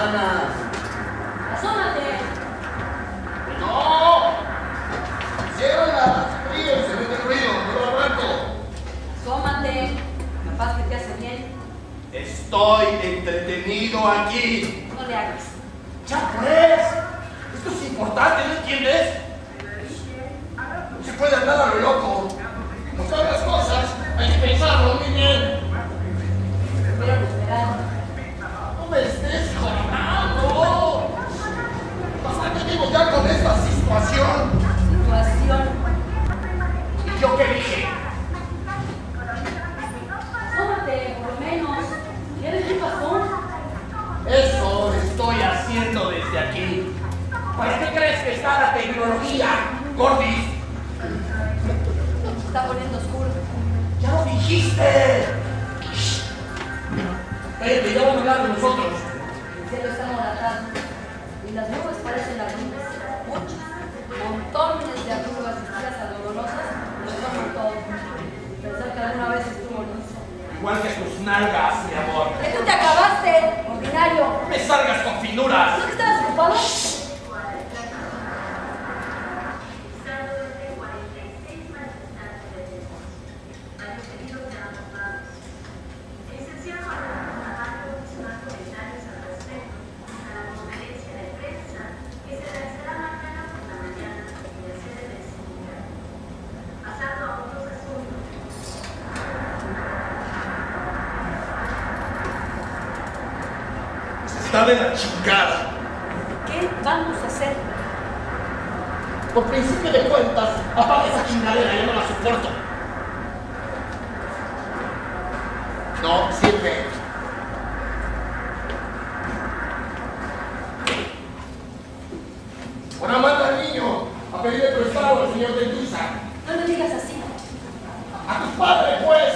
ganas. ¡Asómate! ¡No! ¡Ciérrala! ¡Frío! ¡Se mete el ruido! ¡No lo arranco! ¡Asómate! Capaz que te hace bien. Estoy entretenido aquí. No le hagas. ¡Ya pues! Esto es importante, ¿no entiendes? No se puede andar a lo loco. Como son las cosas, hay que pensarlo muy bien. Espero esperar. ¡No me estés jorobando! Bastante digo ya con esta situación. Situación. ¿Y yo qué dije? Asómate, por lo menos. ¿Ya ves qué pasó? Eso estoy haciendo desde aquí. ¿Para qué crees que está la tecnología, Gordis? Se está poniendo oscuro. ¡Ya lo dijiste! Cállate, ya van a hablar de nosotros. El cielo está moratado. Y las nubes parecen arrugas. Muchas. Montones de arrugas y estrellas dolorosas nos toman todo. Pensar que alguna vez estuvo listo. Igual que tus nalgas, mi amor. ¡Que tú te acabaste, ordinario! No me salgas con finuras. ¿No que estabas ocupado? Está de la chingada. ¿Qué vamos a hacer? Por principio de cuentas, apaga esa chingadera, yo no la soporto. No sirve. Ahora manda al niño a pedirle prestado al señor Dentuza. No le digas así. A tus padres, pues.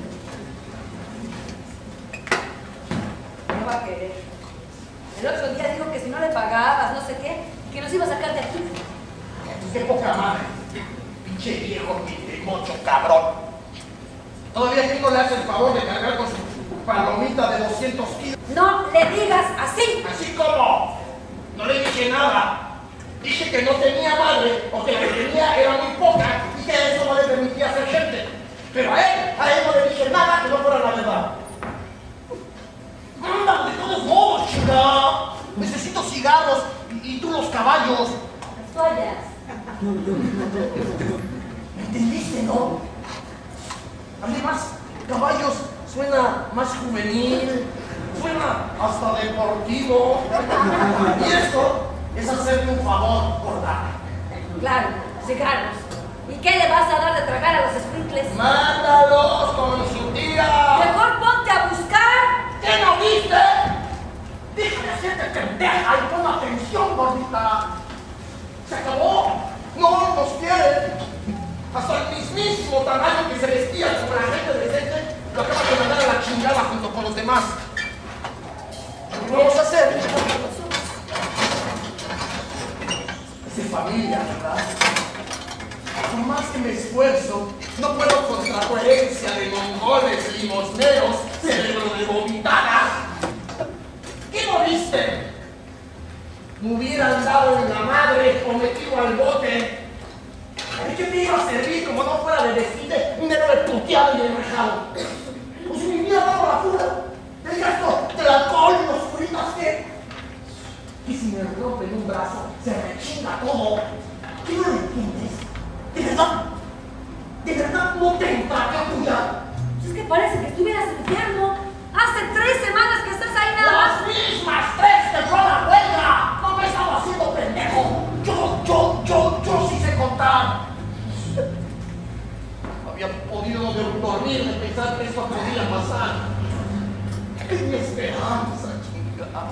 No va a querer. El otro día dijo que si no le pagabas, no sé qué, que nos iba a sacar de aquí. Pues qué poca madre. Pinche viejo mocho cabrón. Todavía aquí no le hace el favor de cargar con su palomita de 200 kilos. No le digas así. Así como. No le dije nada. Dije que no tenía madre, o que la que tenía era muy poca y que eso no le permitía ser gente. Pero a él no le dije nada que no fuera la verdad. ¡Anda, de todos modos, chica! Necesito cigarros y tú los caballos. Las toallas. ¿Me entendiste, no? Además, caballos suena más juvenil, suena hasta deportivo. Y esto es hacerle un favor, gorda. Claro, cigarros. ¿Y qué le vas a dar de tragar a los sprinkles? ¡Mándalos con su tía! Mejor ponte a buscar. ¿Qué no viste? Deja de hacerte pendeja y pon atención, gordita. Se acabó. No nos quieren. Hasta el mismísimo tamaño que se vestía como la gente decente lo acaba de mandar a la chingada junto con los demás. ¿Qué vamos a hacer? Es de familia, ¿verdad? Por más que me esfuerzo, no puedo contra coherencia de mongoles, limosneros, cerebro de vomitada. ¿Qué no viste? Me hubieran dado en la madre o metido al bote. ¿De qué te iba a servir como no fuera de decirte un héroe puteado y enrejado? Pues si me hubiera dado la cura, el gasto del alcohol y los fritas que... Y si me rompen un brazo, se me chinga todo. ¿Qué no entiendes? ¿De verdad no te entraña tuya? Es que parece que estuvieras enfermo. Hace 3 semanas que estás ahí nada más. ¡Las mismas 3 que fue a la huelga! ¡No me estaba haciendo pendejo! Yo sí sé contar. Había podido dormir de pensar que esto podía pasar. Es mi esperanza, chingada.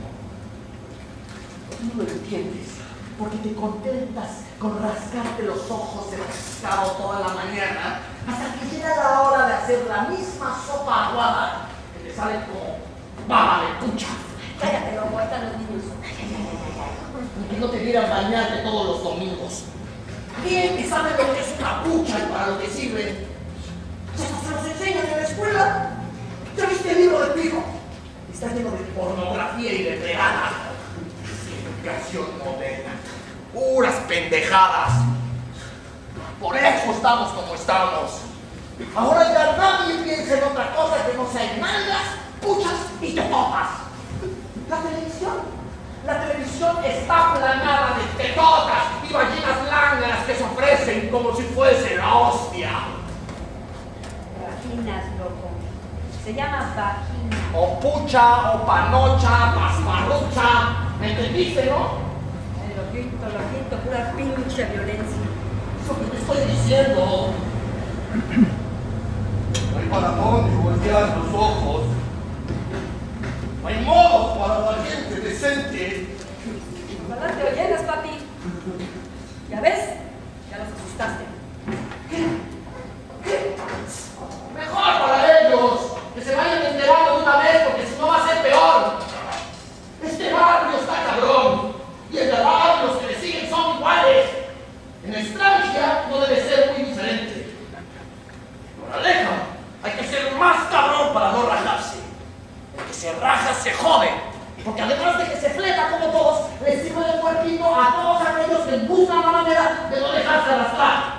No lo entiendes, porque te contentas con rascarte los ojos de pescado toda la mañana hasta que llega la hora de hacer la misma sopa aguada que te sale como baba de pucha. Cállate, loco, ahí están los niños. Y que no te vieran bañarte todos los domingos. Bien que saben lo que es una pucha y para lo que sirve. Se los enseñan en la escuela. ¿Ya viste el libro de Pico? está lleno de pornografía y de fregada. Educación moderna. Puras pendejadas. Por eso estamos como estamos. Ahora ya nadie piensa en otra cosa que no sea en nalgas, puchas y tetotas. La televisión está plagada de tetotas y ballenas lángaras que se ofrecen como si fuese la hostia. Vaginas, loco. Se llama vagina. O pucha, o panocha, pasparrucha. ¿Me entendiste, no? Lo quinto, pura pinche violencia. Eso que te estoy diciendo. No hay para dónde voltear los ojos. No hay modos para la gente decente. Ojalá te oyeras, papi. ¿Ya ves? Ya los asustaste. ¿Qué? Mejor para ellos que se vayan enterando de una vez, porque si no va a ser peor. Este barrio está cabrón. Y el de al lado, los que le siguen son iguales. En Estrancia no debe ser muy diferente. Moraleja, hay que ser más cabrón para no rajarse. El que se raja se jode. Porque además de que se fleta como todos, le sirve de cuerpito a todos aquellos que buscan la manera de no dejarse arrastrar.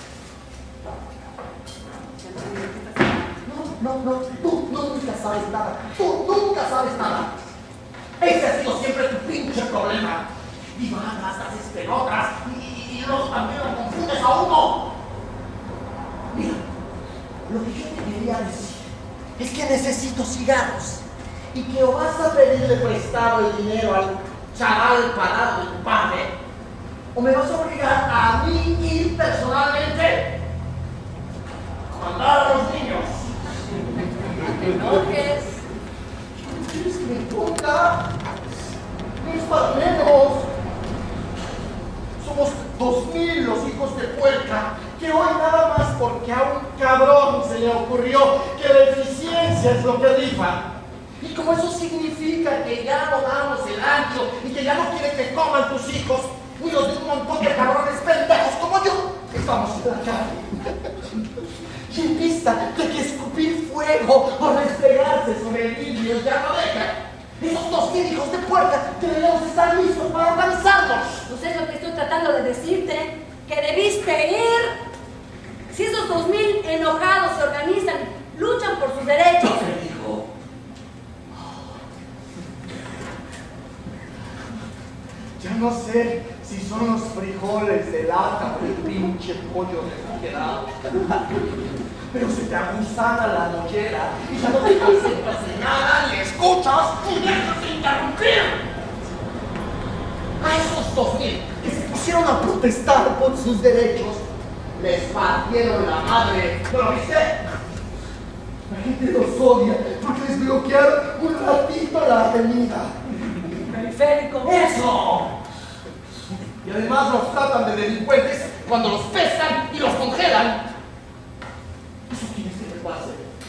No, tú nunca sabes nada. Tú nunca sabes nada. Ese ha sido siempre tu pinche problema. Divagas, haces pelotas y luego también lo confundes a uno. Mira, lo que yo te quería decir es que necesito cigarros y que o vas a pedirle prestado el dinero al chaval parado de tu padre o me vas a obligar a mí ir personalmente a mandar a los niños. No te enojes. ¿Quieres que me ponga? No es para menos. Somos 2000 los hijos de puerca que hoy nada más porque a un cabrón se le ocurrió que la eficiencia es lo que rifa. Y como eso significa que ya no damos el ancho y que ya no quieren que coman tus hijos, ni los de un montón de cabrones pendejos como yo, estamos en la calle. Y en vista de que escupir fuego o restregarse sobre niños ya no deja, esos 2000 hijos de puerca deberíamos estar listos para organizarnos. Pues es lo que estoy tratando de decirte, que debiste ir. Si esos 2000 enojados se organizan, luchan por sus derechos. ¿Qué te digo? Ya no sé si son los frijoles de lata o el pinche pollo refrigerado. Pero se te aguzana la mollera y ya no te concentras en nada, ni escuchas, ni dejas de interrumpir. A esos 2000 que se pusieron a protestar por sus derechos, les partieron la madre. ¿No lo viste? La gente los odia porque les bloquearon un ratito la avenida. Periférico. ¡Eso! Y además los tratan de delincuentes cuando los pescan y los congelan. ¿Eso quieres que les pase?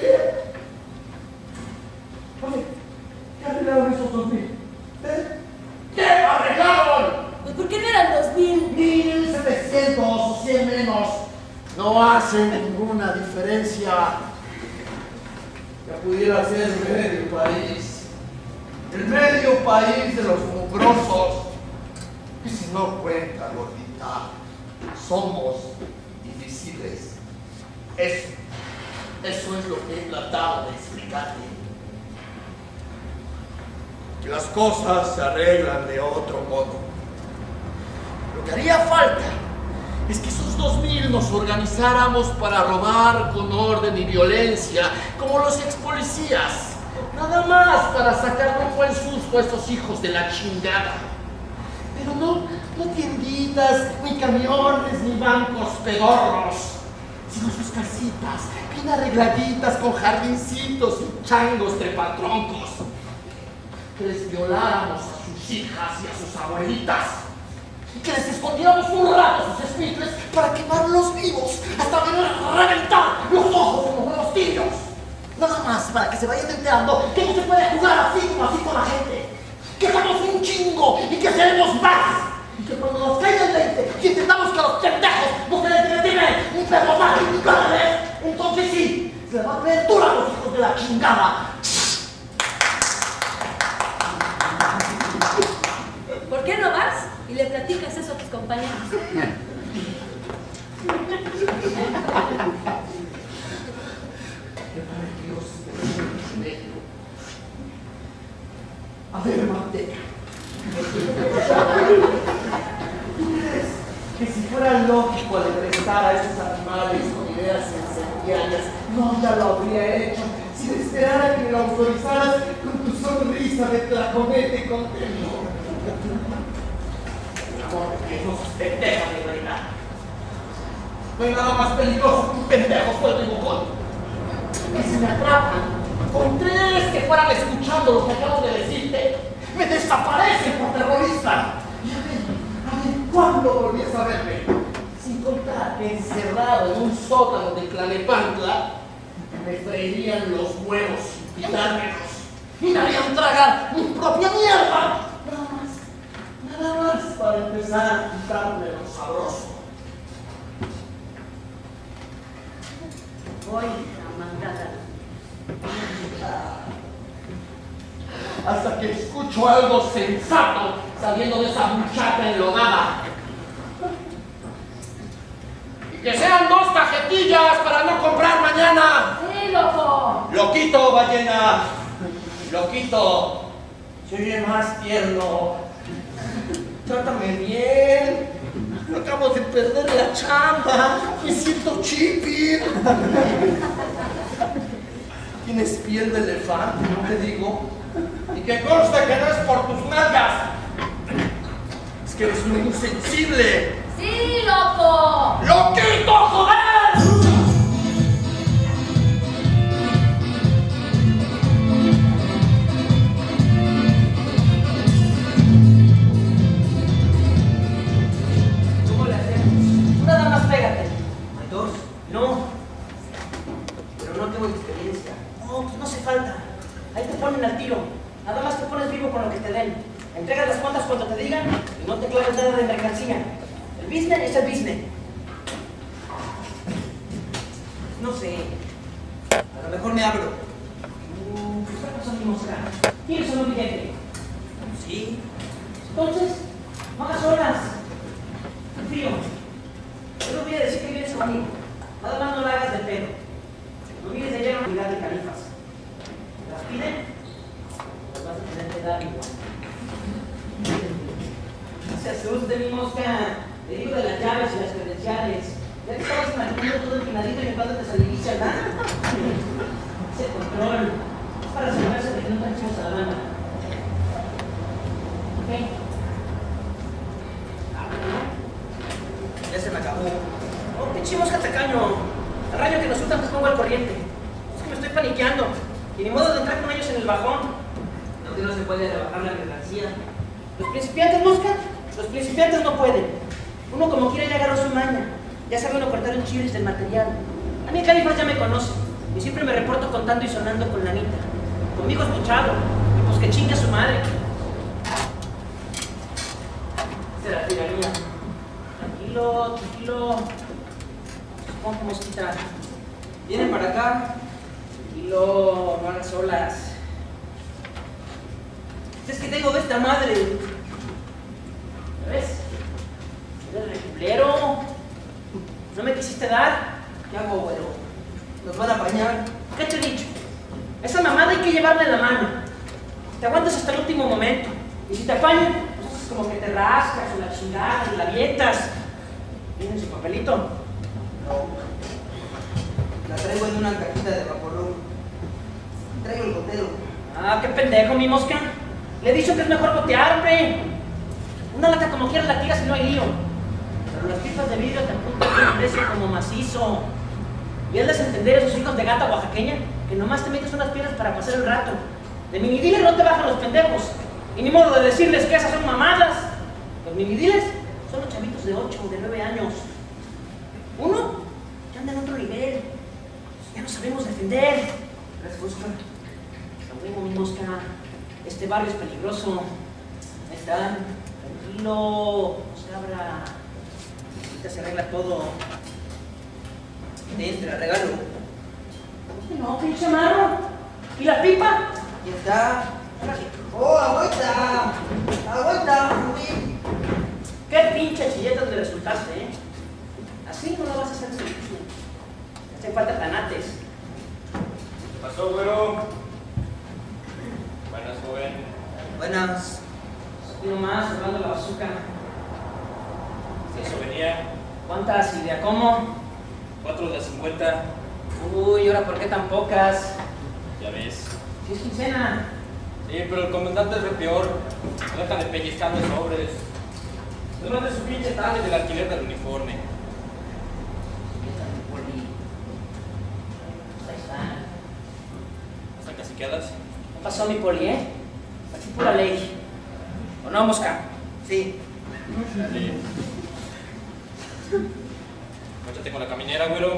Oye, ¿qué arreglaron esos 2000? ¿Qué arreglaron? Pues ¿por qué no eran 2000? 1700 o 100 menos. No hace ninguna diferencia. Ya pudiera ser medio país. El medio país de los mugrosos. Ese no cuenta, gordita. Somos difíciles. Eso es lo que he tratado de explicarte. Que las cosas se arreglan de otro modo. Lo que haría falta es que esos 2000 nos organizáramos para robar con orden y violencia, como los ex policías. Nada más para sacar un buen susto a estos hijos de la chingada. Pero no tienditas, ni camiones, ni bancos pedorros, sino sus casitas, bien arregladitas, con jardincitos y changos trepatroncos. Que les violáramos a sus hijas y a sus abuelitas. Y que les escondiéramos un rato sus espíritus para quemarlos vivos hasta venir a reventar los ojos como buenos tibios. Nada más para que se vayan enterando que no se puede jugar así con la gente. Que somos un chingo y que seremos más. Y que cuando nos caiga el 20 y intentamos que los pendejos no se les detienen ni perdonar ni cada vez, entonces sí, se les va a creer dura a los hijos de la chingada. qué no vas y le platicas eso a tus compañeros? A ver, Mate. ¿Tú crees que si fuera lógico alimentar a esos animales con ideas incendiarias, no ya lo habría hecho sin esperar a que me lo autorizaras con tu sonrisa de tlaconete contento? Amor, que no sos pendejo de verdad. No hay nada más peligroso que un pendejo suelto y bocón. Que si me atrapan, con tres que fueran escuchando lo que acabo de decirte, me desaparecen por terrorista. Y a ver, ¿cuándo volvías a verme? Sin contar que encerrado en un sótano de Tlalnepantla, me freirían los huevos pitármelos y me harían tragar mi propia mierda. Nada más para empezar a quitarme lo sabroso. Voy a mandar hasta que escucho algo sensato saliendo de esa muchacha enlodada. Y que sean 2 cajetillas para no comprar mañana. ¡Sí, loco! Loquito, ballena. Loquito. Se oye más tierno. Trátame bien. Acabo de perder la chamba. Me siento chippy. Tienes piel de elefante, ¿no te digo? Y que conste que no es por tus nalgas. Es que eres un insensible. ¡Sí, loco! ¡Loquito, joder! ¿Cómo le hacemos? Nada más pégate. ¿Hay 2? No. Pero no tengo experiencia. No, pues no hace falta. Ahí te ponen al tiro. Nada más te pones vivo con lo que te den. Entregas las cuentas cuando te digan y no te claves nada de mercancía. El business es el business. No sé. A lo mejor me abro. ¿Qué pasó, mi mosca? ¿Quieres solo un billete? Sí. Entonces, no hagas horas. Fío. Yo no voy a decir que vienes conmigo. Nada más no la hagas de pedo. No mires de lleno unidad de califas. ¿Te las piden? Las vas a tener que dar igual. No se asuste, mi mosca. Le digo de las llaves y las credenciales. Ya que estabas imaginando todo empinadito y en cuando te saliviste al nada. Ese control es para asegurarse de que no tranchemos a la banda. ¿Ok? Ya se me acabó. Oh, pinche mosca tacaño. Al rayo que nos sueltan te pongo al corriente. Es que me estoy paniqueando. Y ni modo de entrar con ellos en el bajón. No se puede rebajar la mercancía. ¿Los principiantes, mosca? Los principiantes no pueden. Uno como quiera ya agarró su maña. Ya sabe uno cortar un chilis del material. A mí Califas ya me conoce. Y siempre me reporto contando y sonando con la Anita. Conmigo es muchado. Y pues que chingue a su madre. Esa es la tiranía. Tranquilo, tranquilo. Supongo que mosquita. Vienen para acá. Tranquilo, no hagas olas. Es que tengo de esta madre. ¿Ves? Eres reculero. ¿No me quisiste dar? ¿Qué hago, güero? Nos van a apañar. ¿Qué te he dicho? Esa mamada hay que llevarla en la mano. Te aguantas hasta el último momento. Y si te apañan, pues haces como que te rascas o la chingada y la avientas. ¿Tienen su papelito? No. La traigo en una cajita de vaporrum. Traigo el gotero. Ah, qué pendejo, mi mosca. Le he dicho que es mejor botear, hombre. Una lata como quieras la tiras y no hay lío. Pero las pipas de vidrio te apuntan un precio como macizo. Y hazles entender a esos hijos de gata oaxaqueña que nomás te metes unas piedras para pasar el rato. De minidiles no te bajan los pendejos. Y ni modo de decirles que esas son mamadas. Los minidiles son los chavitos de 8 o de 9 años. Uno ya anda en otro nivel. Ya no sabemos defender. Gracias, Oscar. Nos vemos, mi mosca. Este barrio es peligroso. Ahí están. Tranquilo. No se abra. Ahorita se arregla todo. Entra, regalo. No, pinche marro. ¿Y la pipa? Ya está. ¡Oh, aguanta! ¡Aguanta, Rubí! ¡Qué pinche chilleta te resultaste, eh! Así no la vas a hacer servicio. Te hace falta tanates. ¿Qué pasó, güero? Buenas, joven. Buenas. Aquí nomás, hablando la bazooka. Eso venía. ¿Cuántas y de a cómo? 4 de 50. Uy, ¿ahora por qué tan pocas? Ya ves. Si es quincena. Sí, pero el comandante es re peor. No deja de pellizcarme sobres. Además de su pinche tal del alquiler del uniforme. Ahí está. ¿Hasta casi quedas? ¿Qué pasó, mi poli, eh? Aquí pura ley. ¿O no, Mosca? Sí. Dale. Móchate con la caminera, güero.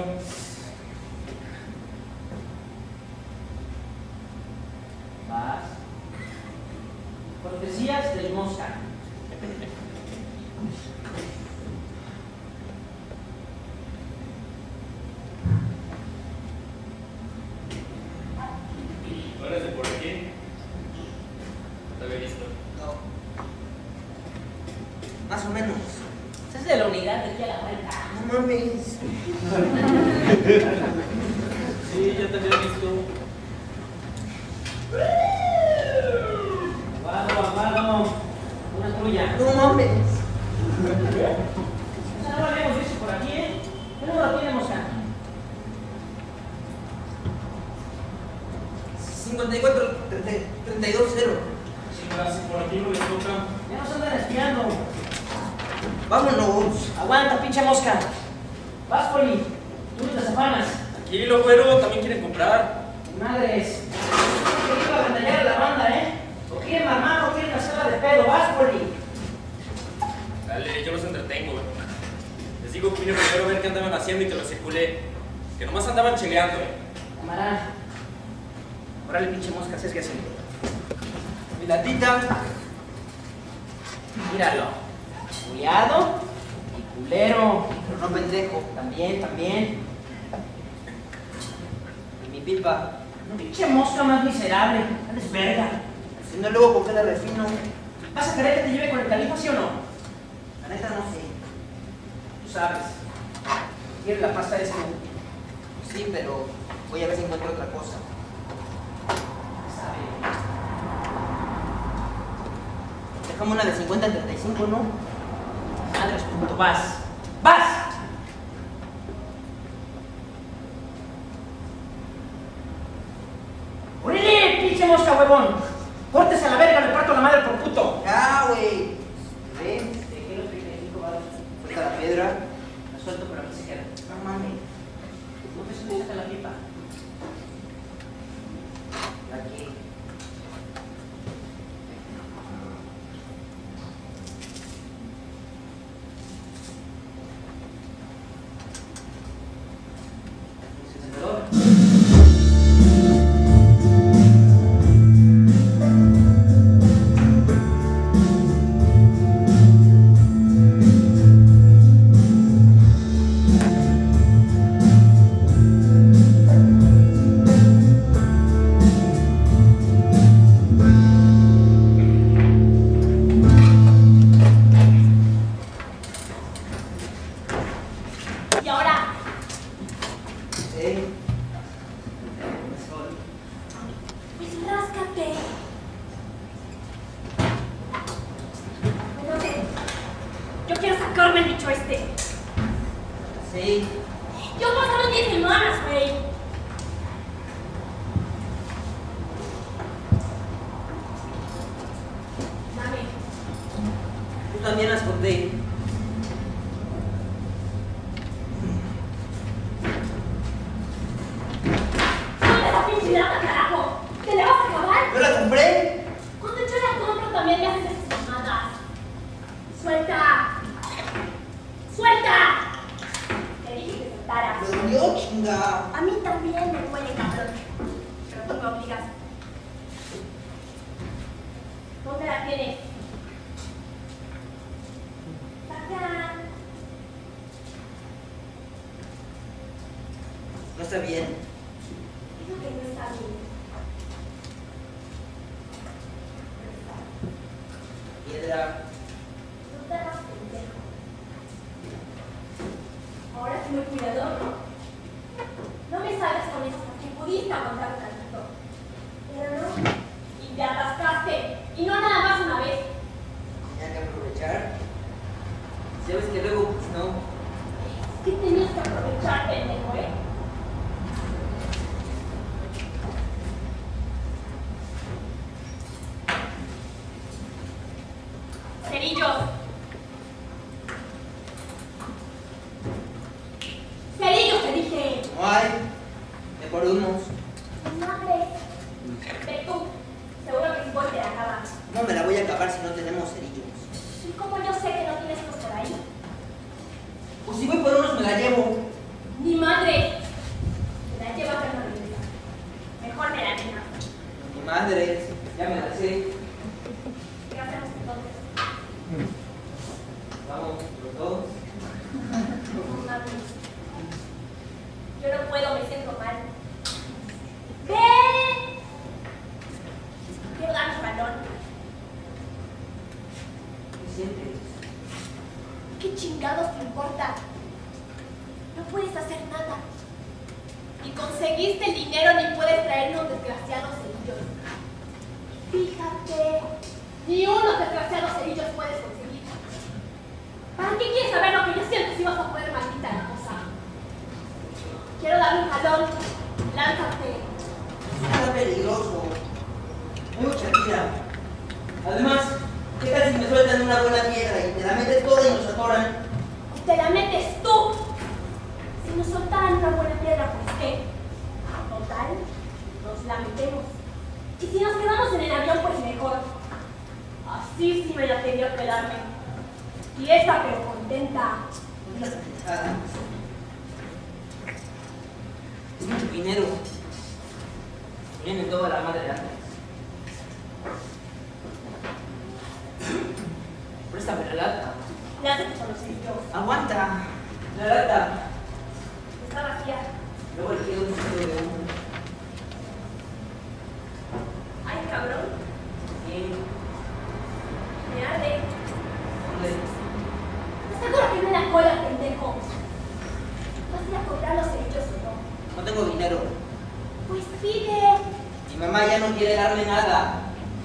Vas. Cortesías del Mosca. ¿No eres de por aquí? ¿No te había visto? No. Más o menos. Es de la unidad de aquí a la vuelta. No mames. Sí, ya te había visto. Aguado. Una tuya. No mames. Esa no la habíamos visto por aquí, ¿eh? ¿Qué número tiene, Mosca? 54, 32, 0. Sí, gracias, por aquí no les toca. Ya nos andan espiando. Vámonos. Aguanta, pinche Mosca. Vas, poli. Tú y las afanas. Tranquilo, güero, también quieren comprar. Madres. No quiero abandonar a la banda, ¿eh? O quieren mamar o quieren hacerla de pedo. Vas, poli. Dale, yo los entretengo, güey. Les digo que vine primero a ver qué andaban haciendo y que los circulé. Que nomás andaban chileando, Camarada. Órale, pinche Mosca, ¿sabes qué hacer? Mi latita. Míralo. Culiado y culero. Pero no pendejo. También. Y mi pipa. No, pinche Mosca más miserable. Eres verga. Si no, luego, ¿por qué la refino? ¿Vas a querer que te lleve con el califa, sí o no? La neta no sé. Tú sabes. ¿Quieres la pasta esta? Sí, pero voy a ver si encuentro otra cosa. Dejamos una de 50 en 35, ¿no? Madres, puto, vas. ¡Vas! ¡Órale, pinche Mosca, huevón! ¡Córtese a la verga, le parto la madre por puto! Ya, güey. ¿Ven? Te quiero 35 baros. Suelta la piedra. La suelto, pero aquí se queda. No mames. No te subiste a la pipa. Aquí. Encendedor. Y ahora, Sí. pues ráscate. No sé. Yo quiero sacarme el bicho este. Sí. Yo pasaron 10 semanas, güey. Dame. Tú también las conté. ¡Dame esa pinche lata, carajo! ¿Te la vas a acabar? ¿Yo la compré? Cuando yo la compro también me haces esas mamadas. ¡Suelta! ¡Suelta! Te dije que soltaras. Me dolió, chinga. A mí también me duele, cabrón. Pero tú me obligas. ¿Dónde la tienes? Saca. No está bien. Digo que no está bien. aprovechar. No te hagas pendejo. Ahora sí muy cuidador, ¿no? No me salgas con eso porque pudiste aguantar un tantito. Pero no. Y te atascaste. Y no nada más una vez. Tenía que aprovechar. Si ya ves que luego, pues no. Es que tenías que aprovechar, pendejo, ¿eh? Cerillos. Cerillos, te dije. No hay. De por unos. Madre. Ve tú. Seguro que si voy te la acabas. No me la voy a acabar si no tenemos cerillos. ¿Y cómo yo sé que no tienes unos por ahí? Pues si voy por unos me la llevo. Mi madre. Me la llevas a una regresa. Mejor me la dejas. Mi madre, ya me la sé. ¿Qué hacemos entonces? Vamos, los dos. Madre. Yo no puedo, me siento mal. ¡Ven! Quiero dar un balón. ¿Qué sientes? ¿Qué chingados te importa? No puedes hacer nada. Ni conseguiste el dinero ni puedes traerme unos desgraciados cerillos. Fíjate, ni unos desgraciados cerillos puedes conseguir. ¿Para qué quieres saber lo que yo siento si vas a poder, maldita la cosa? Quiero darle un jalón. Lánzate. Está peligroso. Hay mucha tira. Además, ¿qué tal si me sueltan una buena piedra y te la metes toda y nos atoran? Y te la metes tú. Si nos soltaran una buena piedra, pues ¿qué? Total, nos la metemos. Y si nos quedamos en el avión, pues mejor. Así sí me la quería quedarme. Y esa pero contenta. No digas pendejadas. Es mucho dinero. Viene toda la madre antes. Préstame la lata. Lánzate con los cerillos. Aguanta. La lata. Está vacía. Luego le quedo un sitio de uno. Ay, cabrón. Bien. Me arde. ¿Dónde? ¿Estás seguro que no en la cola, pendejo? ¿Vas a ir a comprar los cerillos o no? No tengo dinero. Pues pide. Mi mamá ya no quiere darme nada.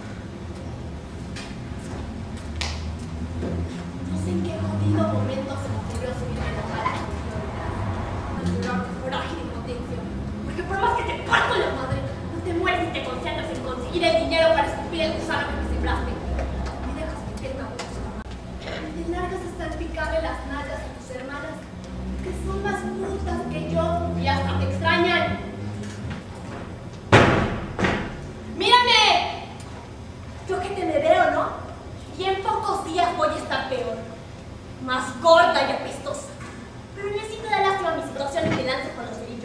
No sé en qué jodido momento se me ocurrió subirme a la mala cuestión. Coraje y impotencia. Porque por más que te parto la madre, no te mueres y te concentras en conseguir el dinero para escupir el gusano que me sembraste. Me dejas meter una bolsa a la mano. Te largas hasta picarle las nalgas a tus hermanas, que son más brutas que yo y hasta te extrañan. ¡Mírame! Yo que te me veo, ¿no? Y en pocos días voy a estar peor. Más gorda y apestosa. Pero necesito dar lástima a mi situación y me lanzo con los cerillos.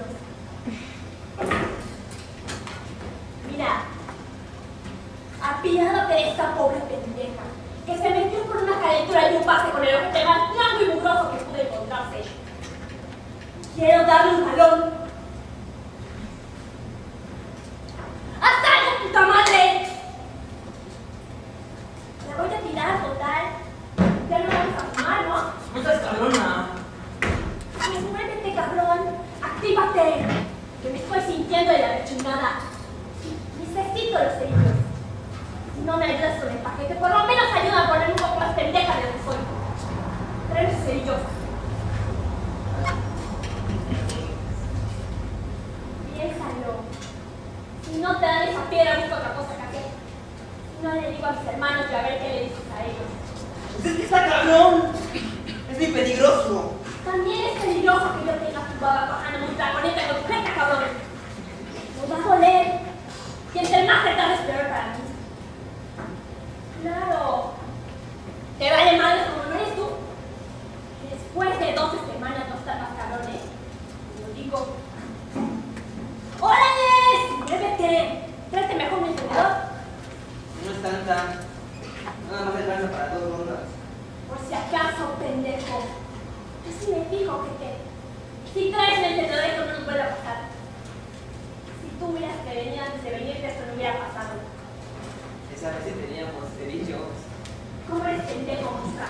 Mira, apiádate de esta pobre pendeja que se metió por una calentura y un pase con el ojete más blanco y mugroso que pude encontrarse. Quiero darle un jalón. ¡Haz algo, puta madre! La voy a tirar, total. Ya no vamos a fumar, ¿no? No seas cabrona. Pues muévete, cabrón. Actívate. Que me estoy sintiendo de la rechingada. Necesito los cerillos. Si no me ayudas con el paquete, por lo menos ayuda a ponerme un poco más pendeja de lo que soy. Trae los cerillos. Piénsalo. Si no te dan esa piedra, busca otra cosa que hacer. Si no, le digo a mis hermanos y a ver qué le dices a ellos. Pues es que está cabrón. Es muy peligroso. También es peligroso que yo tenga tu baba bajando un dragoneta con tu jeta, cabrón. Nos va a doler. Y entre más te tardes, peor para mí. Claro. Te vale madre como no eres tú. Y después de 12 semanas no estar más cabrones. Te lo digo. ¡Órale! ¡Muévete! Tráete mejor mi encendedor. No es tanta. Nada más alcanza para 2 rondas. Por si acaso, pendejo. Yo sí me fijo que te... Si traes el encendedor, esto no nos vuelve a pasar. Si tú hubieras prevenido antes de venirte, esto no hubiera pasado. Esa vez sí teníamos cerillos. ¿Cómo eres pendejo, Oscar?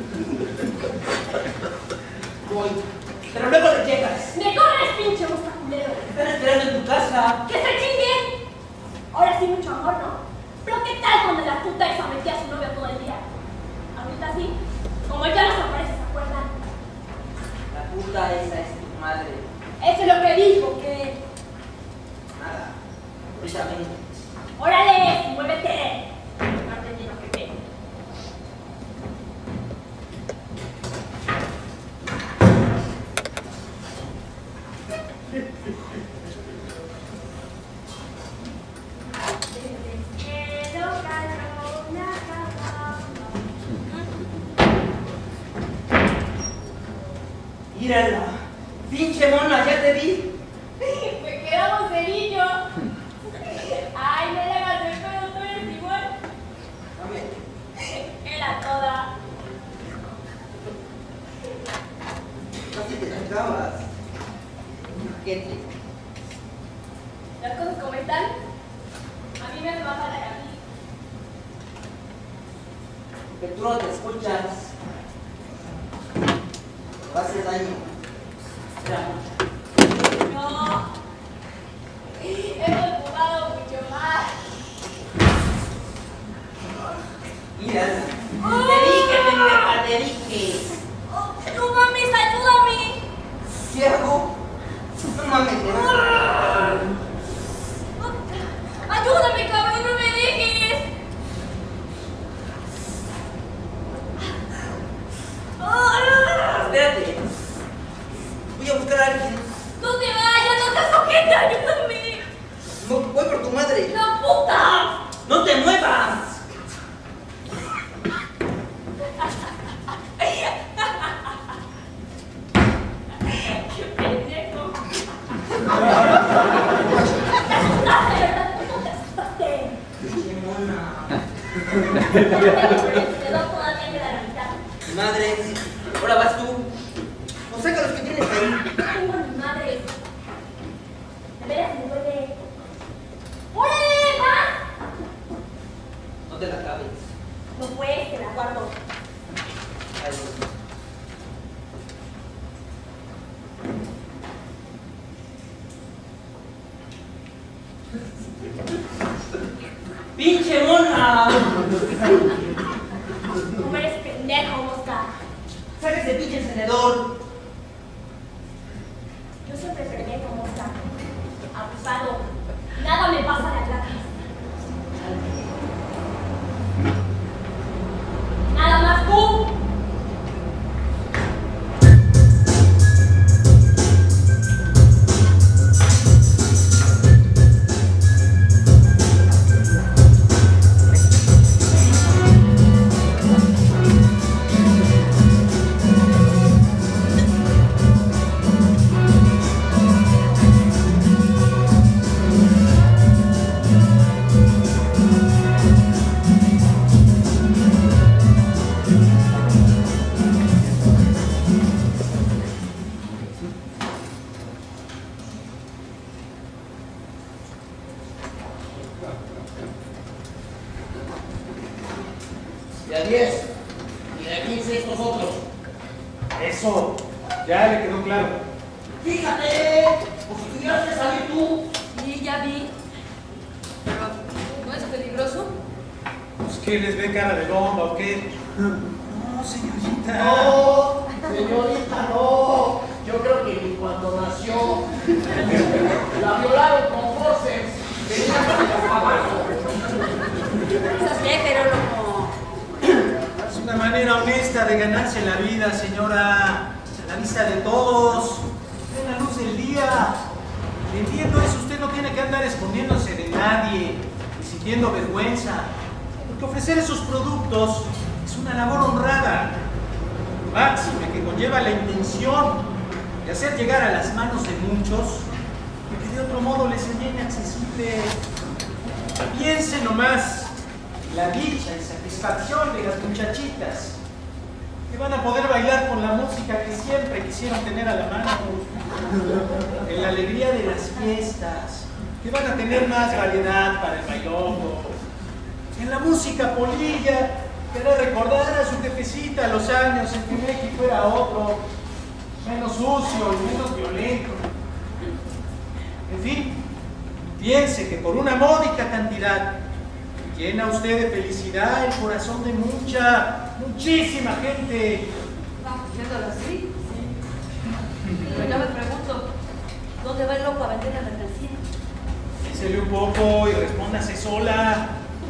Voy. Pero luego le llegas. ¡Me corres, pinche Oscar culero! Están esperando en tu casa. ¡Que se chinguen! Ahora sí mucho amor, ¿no? Pero ¿qué tal cuando la puta esa metía a su novio todo el día? Ahorita sí, como ya nos aparece, ¿se acuerdan? La puta esa es tu madre. Eso es lo que dijo, que... Nada. Ahorita vengo. ¡Órale! ¡Muévete! Aparte de lo que ve. Mírala. Pinche mona, ya te vi. Me quedamos cerillo. Ay, no le hagas el pedo, tú eres igual. A ver, Era toda. casi te acabas. Gente. ¿Las cosas como están? A mí me hace bajar la camisa. Que tú no te escuchas. Te va a hacer daño. Espera mucho. No. Hemos jugado mucho más. Mírala. Te dije, pendeja, te dije. Oh, no mames, ayúdame. ¿Qué hago? No mames, te vas a... Ayúdame, cabrón, no me dejes. Espérate. Voy a buscar a alguien. No te vayas, no seas ojete, ayúdame. No, voy por tu madre. ¡La puta! ¡No te muevas! ¡Qué pendejo! ¡Te asustaste, verdad! ¿Cómo te asustaste? ¡Qué mona! Te doy todavía queda la mitad. Mi madre. Ahora vas tú. O saca los que tienes ahí. Tengo a mi madre. De veras me duele. ¡Órale, más! No te la acabes. No puedes, te la guardo. Ahí voy. ¡Pinche mona! ¿Cómo eres pendejo, Oscar? ¡Saca ese pinche encendedor! Yo siempre fregué como Oscar. Abusado. Nada me pasa de gratis. Nada más tú. De a 10 y de a 15 estos otros. Eso, ya le quedó claro. Fíjate, pues si tuvieras que salir tú. Sí, ya vi. Pero, ¿no es peligroso? Pues, ¿qué les ve cara de bomba o qué? No, señorita. No, señorita, no. Yo creo que ni cuando nació la violaron con forceps. Venía hasta abajo. Estás bien, pero loco. Es una manera honesta de ganarse la vida, señora. A la vista de todos. En la luz del día. Le entiendo eso. Usted no tiene que andar escondiéndose de nadie y sintiendo vergüenza. Porque ofrecer esos productos es una labor honrada. Máxime que conlleva la intención de hacer llegar a las manos de muchos y que de otro modo les sería inaccesible. Piensen nomás la dicha y satisfacción de las muchachitas que van a poder bailar con la música que siempre quisieron tener a la mano, en la alegría de las fiestas, que van a tener más variedad para el bailongo, en la música polilla Quiere recordar a su jefecita los años en que México era otro, menos sucio y menos violento. En fin, piense que por una módica cantidad llena usted de felicidad el corazón de muchísima gente. Diciéndolo así, sí. Pero yo me pregunto, ¿dónde va el loco a vender la mercancía? Piénsele un poco y respóndase sola.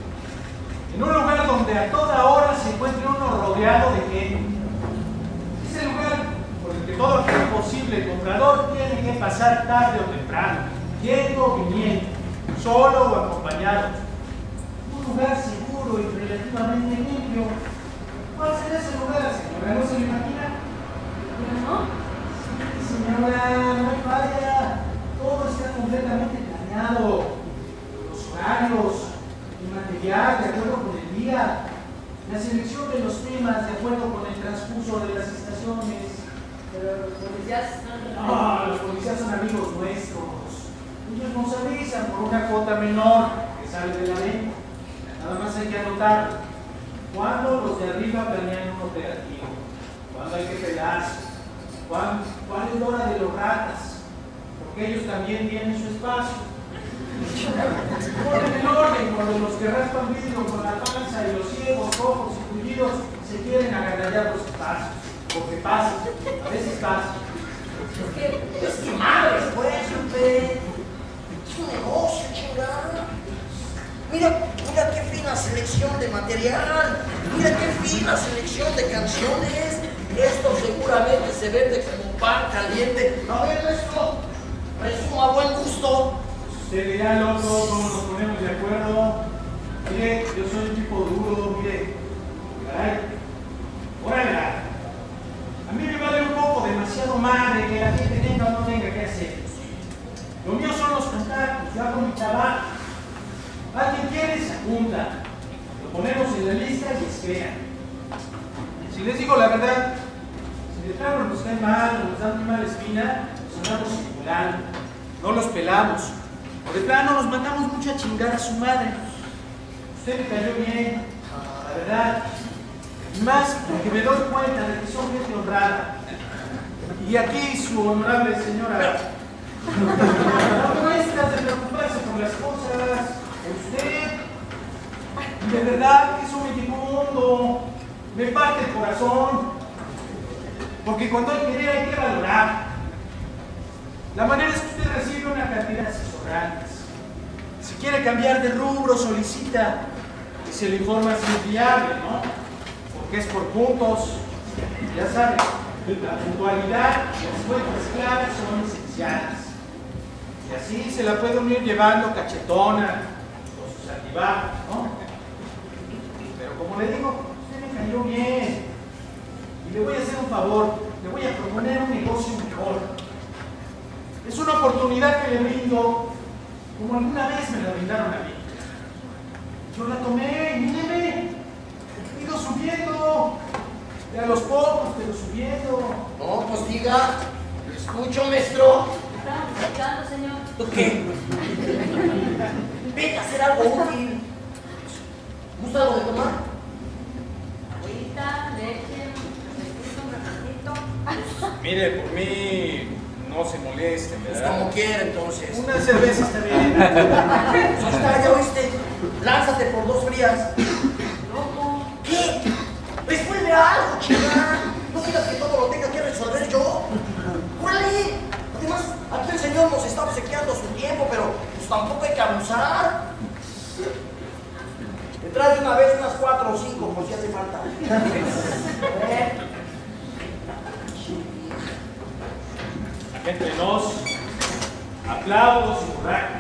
En un lugar donde a toda hora se encuentre uno rodeado de gente. Es el lugar por el que todo aquel posible comprador tiene que pasar tarde o temprano, yendo o viniendo, solo o acompañado. Un lugar seguro y relativamente limpio. ¿Cuál será ese lugar, señora? ¿No se lo imagina? ¿No? Sí, señora, no hay falla. Todo está completamente planeado. Los horarios, el material de acuerdo con el día, la selección de los temas de acuerdo con el transcurso de las estaciones. Pero los policías... No, los policías son amigos nuestros. Ellos nos avisan por una cuota menor que sale de la ley. Nada más hay que anotar cuándo los de arriba planean un operativo, cuándo hay que pelarse, cuál es la hora de los ratas, porque ellos también tienen su espacio. Ponen el orden cuando los que raspan vidrio con la panza y los ciegos, cojos y tullidos se quieren agandallar los espacios, porque pasa, a veces pasa. Es que madres, pues, hombre. Es un negocio, chingada. Mira qué fina selección de material. Mira qué fina selección de canciones. Esto seguramente se vende como pan caliente. A ver, esto presumo a buen gusto. Usted dirá, loco, cómo nos ponemos de acuerdo. Mire, yo soy un tipo duro, mire. Caray, órale. A mí me vale un poco demasiado madre que la gente tenga o no tenga que hacer. Lo mío son los contactos, yo hago mi trabajo. Alguien quiere, se apunta. Lo ponemos en la lista y espera. Si les digo la verdad, si de plano nos cae mal o nos dan muy mala espina, nos andamos circulando. No los pelamos. O de plano nos mandamos mucho a chingar a su madre. Usted me cayó bien, la verdad. Y más porque me doy cuenta de que son gente honrada. Y aquí su honorable señora. No muestras de preocuparse por las cosas. Usted, de verdad que eso me llegó hondo, me parte el corazón, porque cuando hay querer hay que valorar. La manera es que usted recibe una cantidad de asesorantes. Si quiere cambiar de rubro, solicita y se le informa si es viable, ¿no? Porque es por puntos. Ya sabe, la puntualidad y las cuentas claras son esenciales. Y así se la puede uno ir llevando cachetona, altibajos, ¿no? Pero como le digo, usted me cayó bien y le voy a hacer un favor, le voy a proponer un negocio mejor. Es una oportunidad que le brindo como alguna vez me la brindaron a mí. Yo la tomé y míreme, he ido subiendo, de a los pocos, pero subiendo. No, pues diga, lo escucho, maestro. Estamos escuchando, señor. ¿Tú qué? Vete a hacer algo útil. ¿Gusta algo de tomar? Agüita, leche, un refresquito. Mire, por mí no se moleste, Pues ¿verdad? como quiera, entonces. Una cerveza está bien. Pues está, ya oíste. Lánzate por 2 frías. Loco. ¿Qué? Resuelve algo, chica. No quieras que todo lo tenga que resolver yo. ¡Órale! Además, aquí el señor nos está obsequiando su tiempo, pero pues tampoco hay que abusar. Me trae de una vez unas 4 o 5 por si hace falta. Entre nos, aplaudos y borracho.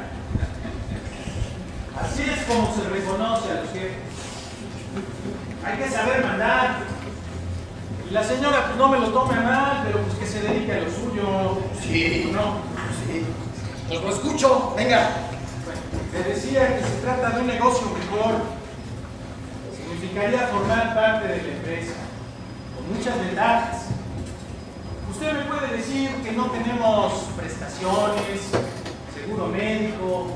Así es como se reconoce a los jefes. Hay que saber mandar. Y la señora pues no me lo tome a mal, pero pues que se dedique a lo suyo. Sí. ¿No? Sí. Pues lo escucho. Venga. Le decía que se trata de un negocio mejor. Significaría formar parte de la empresa, con muchas ventajas. Usted me puede decir que no tenemos prestaciones, seguro médico,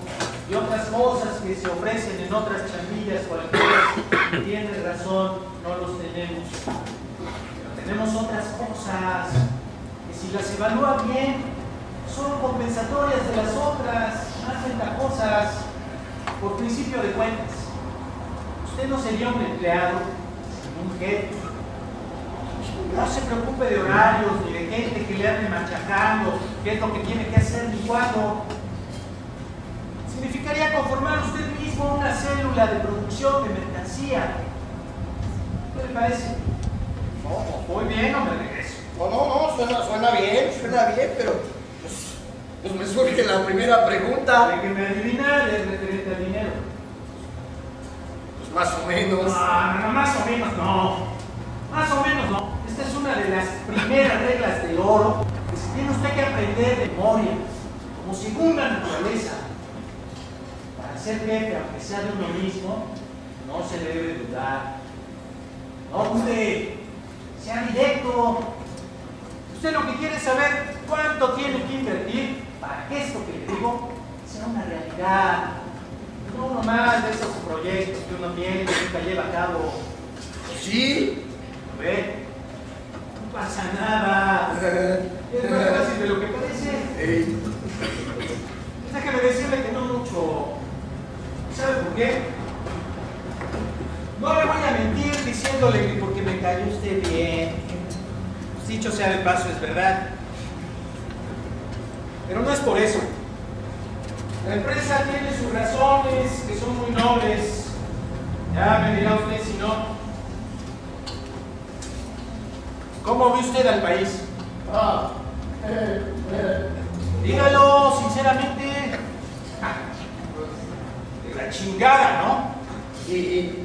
y otras cosas que se ofrecen en otras chambillas cualquiera. Tienes razón, no los tenemos. Pero tenemos otras cosas que si las evalúa bien, son compensatorias de las otras, más ventajosas, por principio de cuentas. Usted no sería un empleado, sino un jefe. No se preocupe de horarios, ni de gente que le ande machacando, qué es lo que tiene que hacer ni cuándo. Significaría conformar usted mismo una célula de producción de mercancía. ¿Qué le parece? No, ¿voy bien o me regreso? No, suena bien, pero pues me surge la primera pregunta. ¿De que me adivinar es referente al dinero? Pues más o menos. No, más o menos no. Más o menos no. Esta es una de las primeras reglas del oro que se tiene usted que aprender de memoria, como segunda naturaleza. Para ser jefe, aunque sea de uno mismo, no se debe dudar. No dude, sea directo. Usted lo que quiere es saber cuánto tiene que invertir para que esto que le digo sea una realidad. No nomás de esos proyectos que uno tiene y nunca lleva a cabo. ¿Sí? ¿Ve? No pasa nada. Es más fácil de lo que parece. Déjeme decirle que no mucho. ¿Sabe por qué? No le voy a mentir diciéndole que porque me cayó usted bien. Dicho sea de paso, es verdad. Pero no es por eso. La empresa tiene sus razones, que son muy nobles. Ya me dirá usted si no. ¿Cómo ve usted al país? Dígalo sinceramente. De la chingada, ¿no? Sí.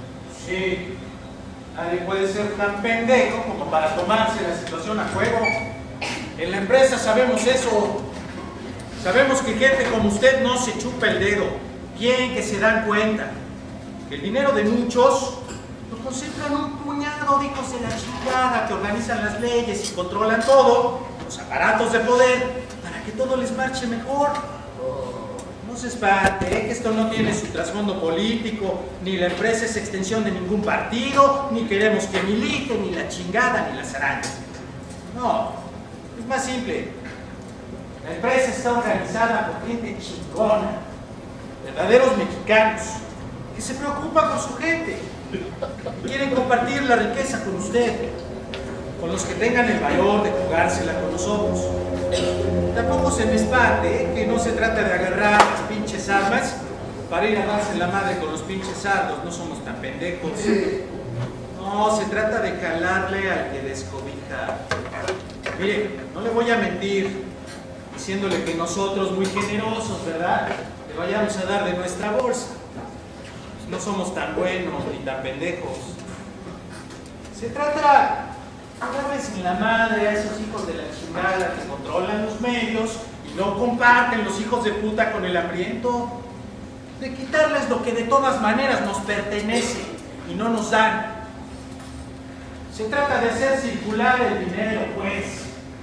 Nadie puede ser tan pendejo como para tomarse la situación a juego. En la empresa sabemos eso. Sabemos que gente como usted no se chupa el dedo. Bien que se dan cuenta que el dinero de muchos lo concentran un puñado de hijos de la chingada que organizan las leyes y controlan todo, los aparatos de poder, para que todo les marche mejor. No se espante, que esto no tiene su trasfondo político, ni la empresa es extensión de ningún partido, ni queremos que milite, ni la chingada, ni las arañas. No, es más simple. La empresa está organizada por gente chingona, verdaderos mexicanos, que se preocupan por su gente. Quieren compartir la riqueza con usted, con los que tengan el valor de jugársela con nosotros. Tampoco se me espante que no se trata de agarrar las pinches armas para ir a darse la madre con los pinches sardos, no somos tan pendejos. No, se trata de calarle al que descobija. Mire, no le voy a mentir diciéndole que nosotros, muy generosos, ¿verdad?, le vayamos a dar de nuestra bolsa. No somos tan buenos ni tan pendejos. Se trata de darles en la madre a esos hijos de la chingada que controlan los medios y no comparten los hijos de puta con el hambriento. De quitarles lo que de todas maneras nos pertenece y no nos dan. Se trata de hacer circular el dinero, pues.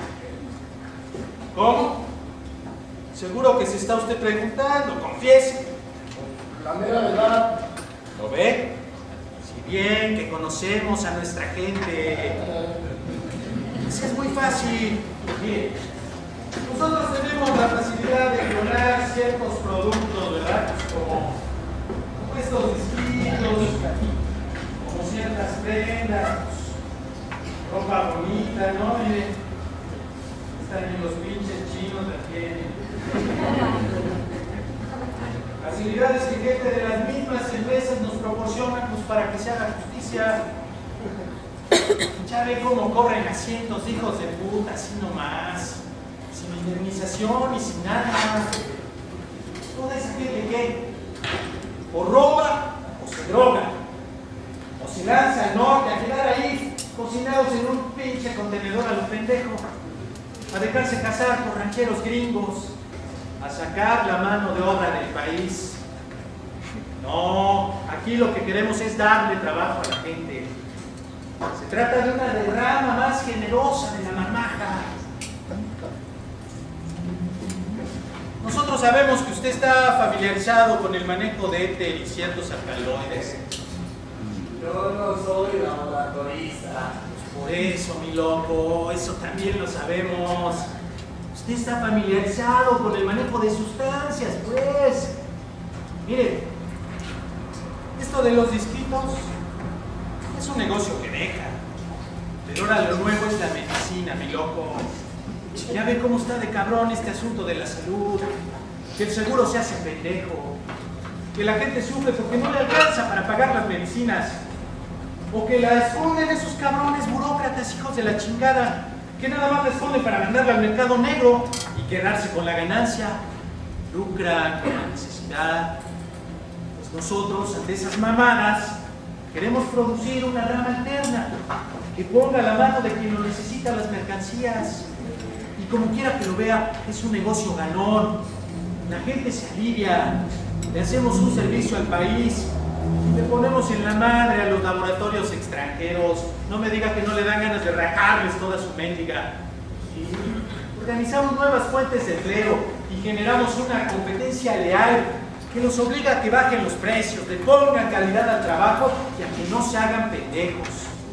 ¿Cómo? Seguro que se está usted preguntando, confiese. La mera verdad. ¿Lo ve? Si bien que conocemos a nuestra gente. Es muy fácil. Mire, nosotros tenemos la facilidad de clonar ciertos productos, ¿verdad? Como estos disquitos, como ciertas prendas, ropa bonita, ¿no? Mire, están en los pinches chinos también. Facilidades que gente de las mismas empresas nos proporcionan pues, para que se haga justicia. Ya ve cómo corren a cientos de hijos de puta, así nomás, sin indemnización y sin nada. Toda esa gente que o roba o se droga, o se lanza al norte a quedar ahí cocinados en un pinche contenedor a lo pendejo, a dejarse cazar por rancheros gringos, a sacar la mano de obra del país. No, aquí lo que queremos es darle trabajo a la gente. Se trata de una derrama más generosa de la marmaja. Nosotros sabemos que usted está familiarizado con el manejo de éter y ciertos alcaloides. Yo no soy laboratorista. Por eso, mi loco, eso también lo sabemos. Usted está familiarizado con el manejo de sustancias, pues. Mire, esto de los disquitos es un negocio que deja. Pero ahora lo nuevo es la medicina, mi loco. Ya ve cómo está de cabrón este asunto de la salud. Que el seguro se hace pendejo. Que la gente sufre porque no le alcanza para pagar las medicinas. O que la esconden esos cabrones burócratas, hijos de la chingada, que nada más la esconden para mandarla al mercado negro y quedarse con la ganancia. Lucran con la necesidad. Pues nosotros, ante esas mamadas, queremos producir una rama alterna que ponga a la mano de quien lo necesita las mercancías. Y como quiera que lo vea, es un negocio ganón. La gente se alivia, le hacemos un servicio al país, le ponemos en la madre a los laboratorios extranjeros. No me diga que no le dan ganas de rajarles toda su mendiga. Y organizamos nuevas fuentes de empleo y generamos una competencia leal que los obliga a que bajen los precios, le pongan calidad al trabajo y a que no se hagan pendejos.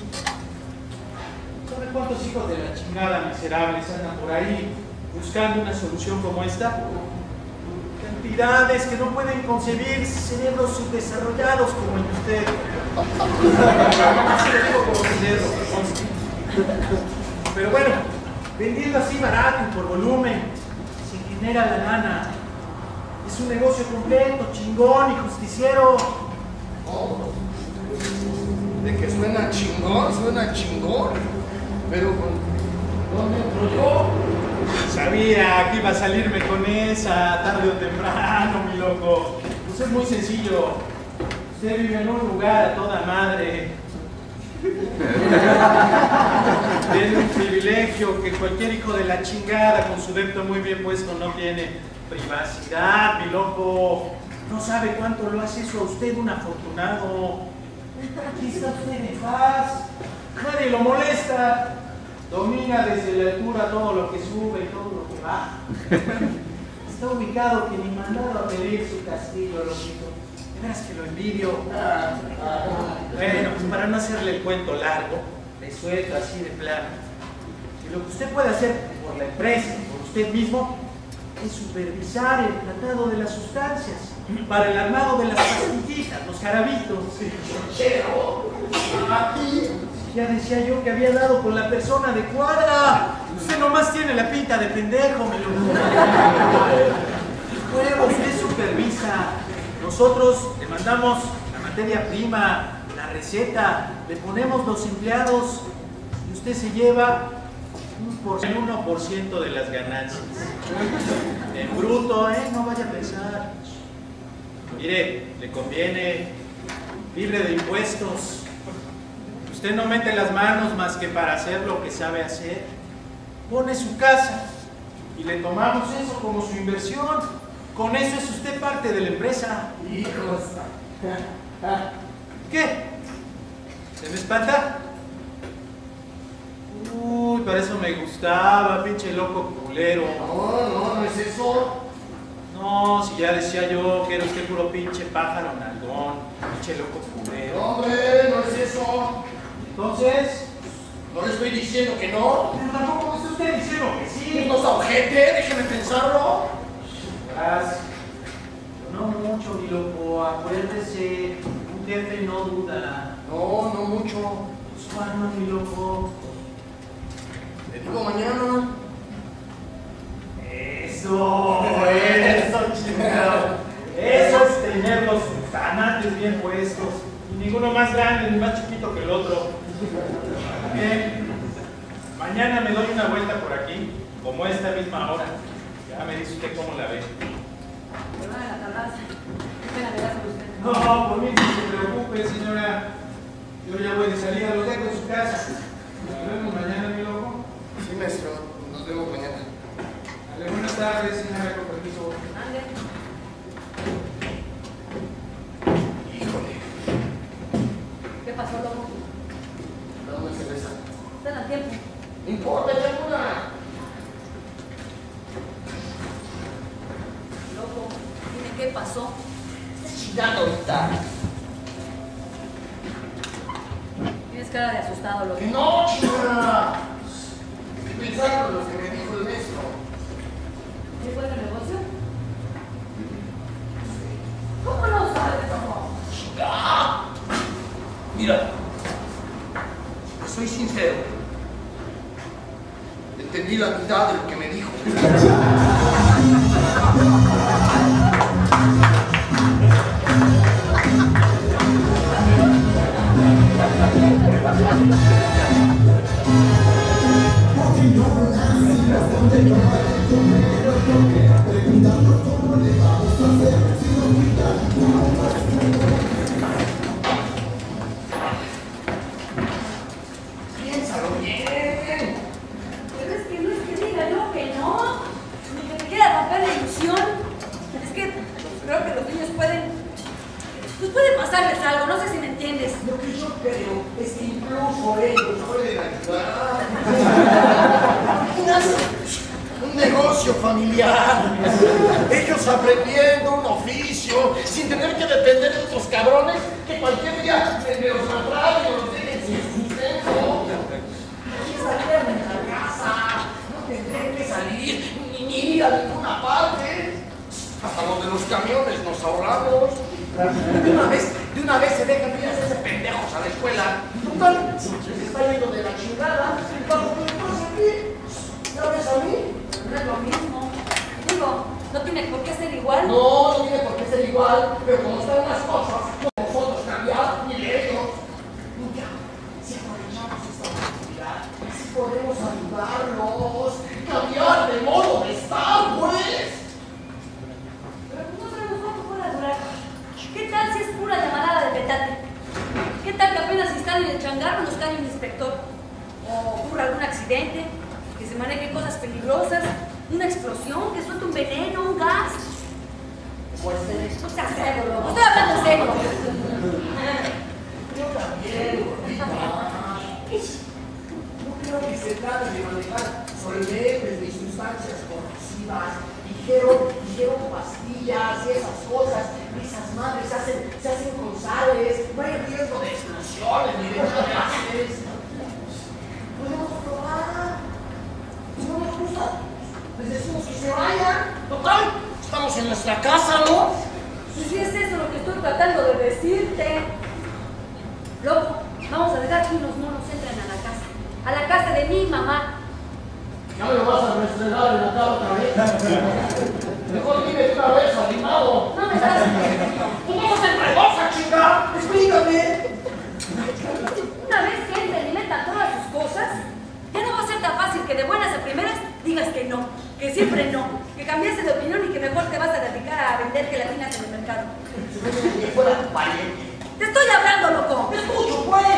¿Sabe cuántos hijos de la chingada miserables andan por ahí buscando una solución como esta? Cantidades que no pueden concebir cerebros subdesarrollados como el de usted. Así lo digo como cerebro, que conste. Pero bueno, vendiendo así barato y por volumen, se genera la lana. Es un negocio completo, chingón y justiciero. Oh, de que suena chingón. Pero, ¿dónde entro yo? Sabía que iba a salirme con esa tarde o temprano, mi loco. Pues es muy sencillo. Usted vive en un lugar a toda madre. Tiene un privilegio que cualquier hijo de la chingada con su depto muy bien puesto no tiene. Privacidad, mi loco. No sabe cuánto lo hace eso a usted un afortunado. Aquí está usted en paz. Nadie lo molesta. Domina desde la altura todo lo que sube y todo lo que baja. Está ubicado que ni mandado a pedir su castillo, loquito. De veras que lo envidio. Bueno, pues para no hacerle el cuento largo, le suelto así de plano. Y lo que usted puede hacer por la empresa y por usted mismo es supervisar el tratado de las sustancias para el armado de las pastillitas, los jarabitos. Pero, aquí. Ya decía yo que había dado con la persona adecuada. Usted nomás tiene la pinta de pendejo, mi loco. Bueno, usted supervisa. Nosotros le mandamos la materia prima, la receta, le ponemos los empleados y usted se lleva el 1% de las ganancias. En bruto, no vaya a pensar. Mire, le conviene, libre de impuestos. Usted no mete las manos más que para hacer lo que sabe hacer. Pone su casa y le tomamos eso como su inversión. Con eso es usted parte de la empresa. Hijos. ¿Qué? ¿Se me espanta? Uy, para eso me gustaba, pinche loco culero. No es eso. No, si ya decía yo que era usted puro pinche pájaro nalgón, pinche loco culero. Hombre, no es eso. Entonces, No le estoy diciendo que no. pero tampoco me está usted diciendo que sí. No está ojete, déjeme pensarlo. Verás, no mucho, mi loco, acuérdese, un jefe no duda. No mucho. Pues bueno, mi loco. Le digo mañana. Eso, chingado. Eso es tener los tanates bien puestos. Y ninguno más grande ni más chiquito que el otro. Bien. Mañana me doy una vuelta por aquí, como a esta misma hora. Ya me dice usted cómo la ve. Perdón la tardanza. Qué pena me da por usted. No, por mí no se preocupe, señora. Yo ya voy de salida, los dejo en su casa. Nos vemos mañana, mi loco. Sí, maestro. Nos vemos mañana. Dale, buenas tardes, señora, con permiso. Ande. Híjole. ¿Qué pasó, loco? Dame una cerveza. Ten al tiempo. No importa, ya una. ¿Qué pasó? Chingando ahorita. Tienes cara de asustado, loco. ¡Que no, chica! Estoy pensando en lo que me dijo el maestro. ¿Qué fue el negocio? ¿Cómo no sabes, amor? ¡Chica! Mira, te soy sincero. Entendí la mitad de lo que me dijo. Piénsalo bien. Pero es que no es que diga yo que no, ni que te quiera romper la ilusión. Es que creo que los niños pues puede pasarles algo, no sé si me entiendes. Lo que yo creo es que incluso ellos pueden ayudar. Un negocio familiar. Ellos aprendiendo un oficio sin tener que depender de otros cabrones que cualquier día me los maltraten o los dejen sin sustento. Aquí estarían en la casa, no tendré que salir ni ir a ninguna parte. Hasta los de los camiones nos ahorramos. De una vez se dejan ir a hacerse pendejos a la escuela. Total, se está yendo de la chingada. Vamos, pasa aquí. ¿Ya ves a mí? No es lo mismo. Digo, no tiene por qué ser igual. No, no tiene por qué ser igual, pero como están las cosas, no nosotros cambiar ni de ellos. Mira, si aprovechamos esta oportunidad, si podemos ayudarlos, cambiar de modo de estar, pues. Pero no sabemos cuánto pueda durar. ¿Qué tal si es pura llamarada de petate? ¿Qué tal que apenas están en el changarro nos cae un inspector? ¿O ocurra algún accidente? Que se manejen cosas peligrosas, una explosión, que suelte un veneno, un gas. Pues No seas serio, loco. Estoy hablando en serio. yo también, gordita. No creo que se trate de manejar solventes ni sustancias corrosivas. Dijeron pastillas y esas cosas. Esas madres se hacen con sales. No hay riesgo de explosiones ni de gases. Podemos probar. Si no nos gusta, les decimos que se vayan. Total, estamos en nuestra casa, ¿no? Si es eso lo que estoy tratando de decirte. Loco, vamos a dejar que unos monos entren a la casa de mi mamá. Ya me lo vas a restregar en la cara otra vez. Mejor dime de una vez, animado. No me estás... ¿Tú no estás enredosa, chica? Explícame. Una vez que entren y metan todas sus cosas, ya no va a ser tan fácil que de buenas a primeras digas que no, que siempre no, que cambiaste de opinión y que mejor te vas a dedicar a vender gelatinas en el mercado. Que fuera tu pariente. ¡Te estoy hablando, loco! ¡Te escucho, pues!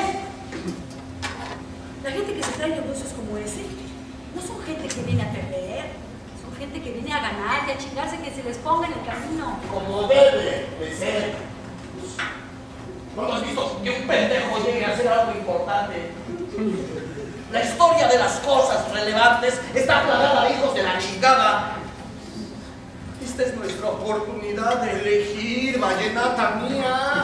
La gente que se trae negocios como ese, no son gente que viene a perder, son gente que viene a ganar y a chingarse que se les ponga en el camino. Como debe de ser. ¿No has visto que un pendejo llegue a hacer algo importante? La historia de las cosas relevantes está plagada de hijos de la chingada. Esta es nuestra oportunidad de elegir, vallenata mía.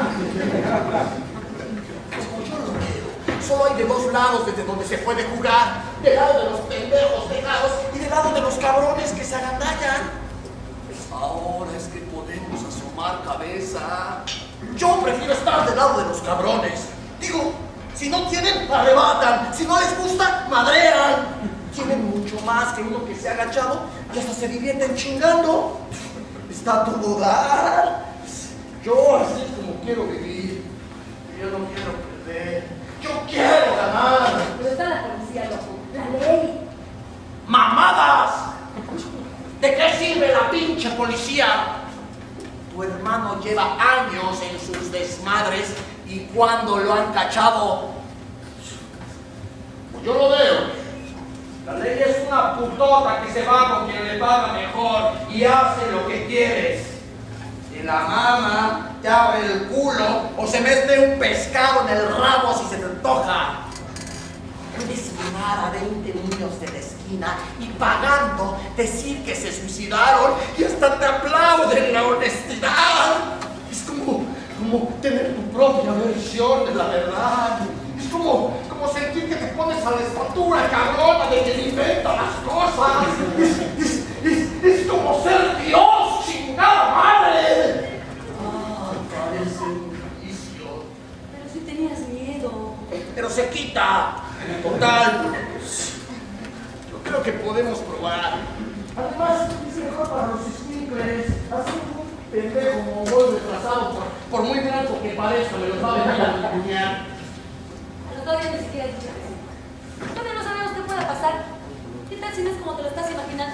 Como yo lo veo, solo hay de dos lados desde donde se puede jugar. Del lado de los pendejos dejados y del lado de los cabrones que se agandallan. Ahora es que podemos asomar cabeza. Yo prefiero estar del lado de los cabrones. Digo, si no tienen, arrebatan. Si no les gusta, madrean. Tienen mucho más que uno que se ha agachado y hasta se divierten chingando. Está a todo dar. Yo así es como quiero vivir. Yo no quiero perder. Yo quiero ganar. Pero está la policía, loco, la ley. ¡Mamadas! ¿De qué sirve la pinche policía? Tu hermano lleva años en sus desmadres y cuando lo han cachado, pues yo lo veo. La ley es una putota que se va con quien le paga mejor y hace lo que quieres. Si la mama te abre el culo o se mete un pescado en el rabo si se te antoja. Puedes llevar a 20 niños de la esquina esquina y pagando decir que se suicidaron y hasta te aplauden la honestidad. Es como tener tu propia versión de la verdad. Es como sentir que te pones a la estatura cabrona de quien inventa las cosas. Es como ser Dios, chingada madre. Parece un vicio. Pero si tenías miedo. Pero se quita. Total. Yo creo que podemos probar. Además, es mejor para los escuincles. Así un pendejo mongol retrasado, por muy blanco que parezca, me los va a venir a empuñar. Pero todavía ni siquiera dices que sí. Todavía no sabemos qué pueda pasar. ¿Qué tal si no es como te lo estás imaginando?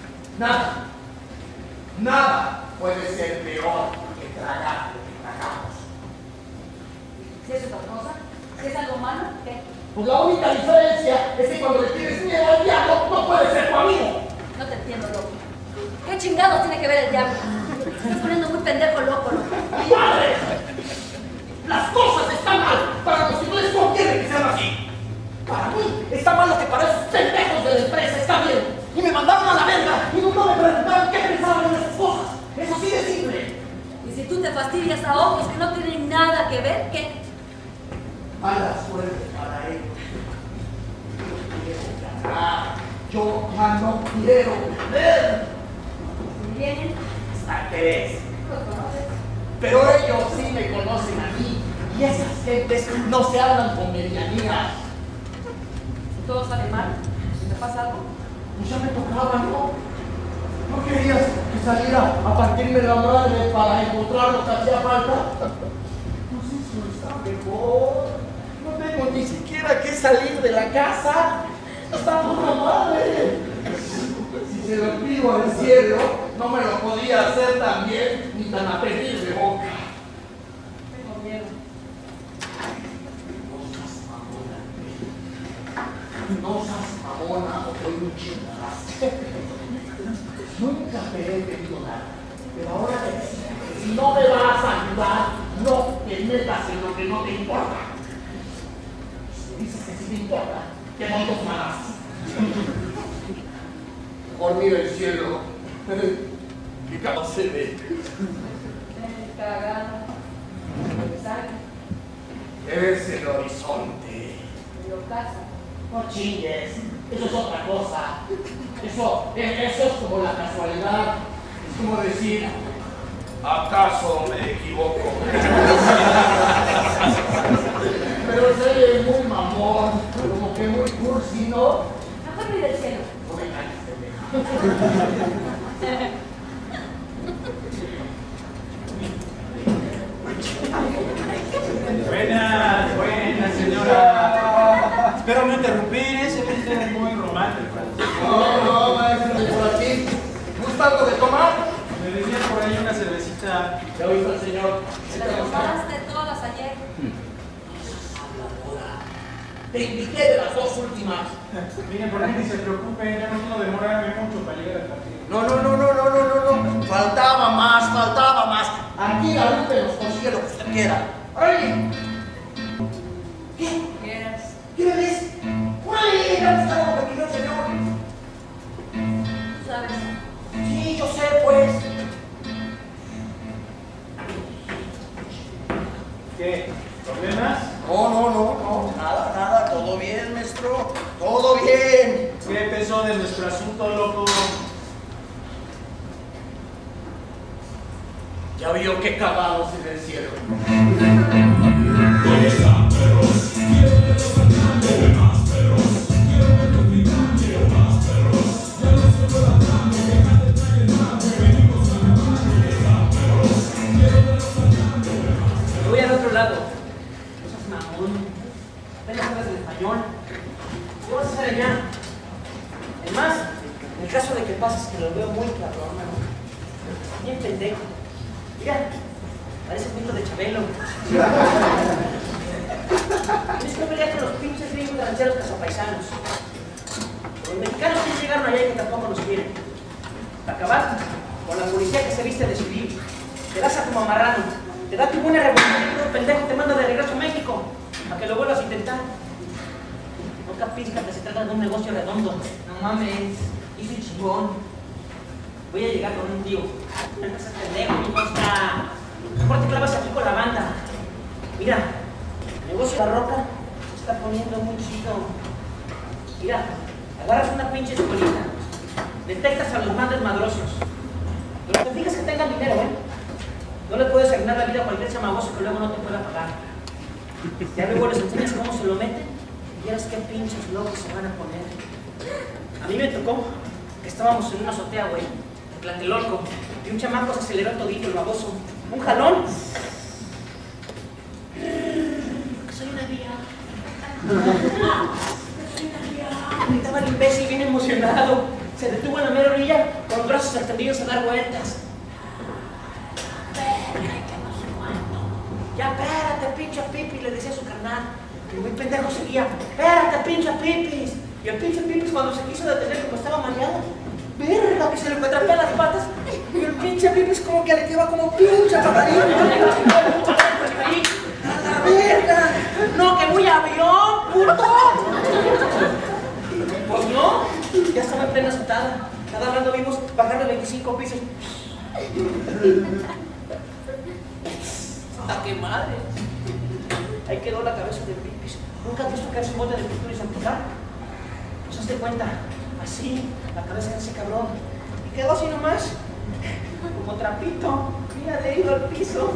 Nada puede ser peor que tragar lo que tragamos. Si es otra cosa, si es algo malo, ¿qué? Pues la única diferencia es que cuando le tienes miedo al diablo, no puede ser tu amigo. No te entiendo, loco. ¿Qué chingados tiene que ver el diablo? Te estás poniendo muy pendejo, loco. ¡Mi madre! Las cosas están mal. Para los ingleses no quieren que sean así. Para mí está mal lo que para esos pendejos de la empresa está bien. Y me mandaron a la verga y nunca me preguntaron qué pensaban en esas cosas. Eso sí de simple. Y si tú te fastidias a ojos que no tienen nada que ver, ¿qué? Mala suerte para ellos. Yo ya no quiero beber. Si vienen, Hasta que ves. los conoces. Pero ellos sí me conocen a mí. Y esas gentes no se hablan con medianías. Si todo sale mal, si te pasa algo, Pues ya me tocaba, ¿no? ¿No querías que saliera a partirme la madre para encontrar lo que hacía falta? Pues eso está mejor. No tengo ni siquiera que salir de la casa. Está poca madre. Si se lo pido al cielo, no me lo podía hacer tan bien ni tan a pedir de boca. tengo miedo. No seas mamona o doy un chingazo. Nunca te he pedido nada. Pero ahora te exijo que si no me vas a ayudar, no te metas en lo que no te importa. Si me dices que sí te importa, te doy dos malas. Por mí el cielo. ¿Qué capaz se ve? Cagado. Es el horizonte. Lo casa. No chingues, eso es otra cosa. Eso es como la casualidad. Es como decir, ¿acaso me equivoco? Pero se muy mamón, como que muy cursi, ¿no? Mejor ni del cielo. No me engañes, pendejo. Buenas, señora. Espero no interrumpir, se ve usted muy romántico. No, maestro, por aquí. ¿Gusta algo de tomar? Me decía por ahí una cervecita. Ya oíste al señor. Te las tomaste todas ayer. Te invité de las dos últimas. Miren, por mí ni se preocupen, ya no quiero demorarme mucho para llegar al partido. No. Faltaba más. Aquí la Lupe nos consigue lo que usted quiera. ¡Órale! ¿Qué? ¿Quieres? ¿Qué me ves? ¡Órale! ¡Ya me está como pequeño señor! Tú sabes. Sí, yo sé, pues. ¿Qué? ¿Problemas? No. Nada. Todo bien, maestro. Todo bien. ¿Qué pensó de nuestro asunto, loco? Ya vio qué cagados en el cielo. Voy al otro lado. No seas mamón. Apenas hablas en español. ¿Qué vas a hacer allá? Es más, en el caso de que pases que lo veo muy cabrón, ¿no? Bien pendejo. Mira, parece un mito de Chabelo. Tienes que pelear con los pinches gringos rancheros cazapaisanos. Los mexicanos que llegaron allá y que tampoco nos quieren. Para acabar con la policía que se viste de civil. Te das a como amarrano. Te da tu buena revolución y todo pendejo te manda de regreso a México. Para que lo vuelvas a intentar. No capizca que se trata de un negocio redondo. No mames, y soy chingón. Voy a llegar con un tío. No seas pendejo, mi Mosca. Mejor te clavas aquí con la banda. Mira, el negocio de la roca se está poniendo muy chido. Mira, agarras una pinche escuelita, detectas a los más desmadrosos. Pero te fijas que tengan dinero, ¿eh? No le puedes arruinar la vida a cualquier chamagoso que luego no te pueda pagar. Ya luego les enseñas cómo se lo meten y verás qué pinches locos se van a poner. A mí me tocó que estábamos en una azotea, güey, en Tlatelolco, y un chamaco se aceleró todito, el baboso. Un jalón. Soy una vía. Gritaba el imbécil bien emocionado. Se detuvo en la mera orilla con los brazos extendidos a dar vueltas. Ya, espérate, pinche Pipis, le decía a su carnal. Y muy pendejo seguía, espérate, pinche Pipis. Y el pinche Pipis, cuando se quiso detener, como estaba mareado, verga, que se le cuatrapea las patas. Y el pinche Pipis como que aleteaba como pinche papadín. ¡A la verga! ¡No, que voy a avión, puto! Pues no, ya estaba en plena azotada. Cada rato vimos bajar de 25 pisos. ¡A qué madre! Ahí quedó la cabeza de Pipis. ¿Nunca has visto caer su bote de pintura y salpicar? Pues hazte cuenta, así, la cabeza de ese cabrón. Y quedó así nomás, como trapito. Mira, de ido al piso.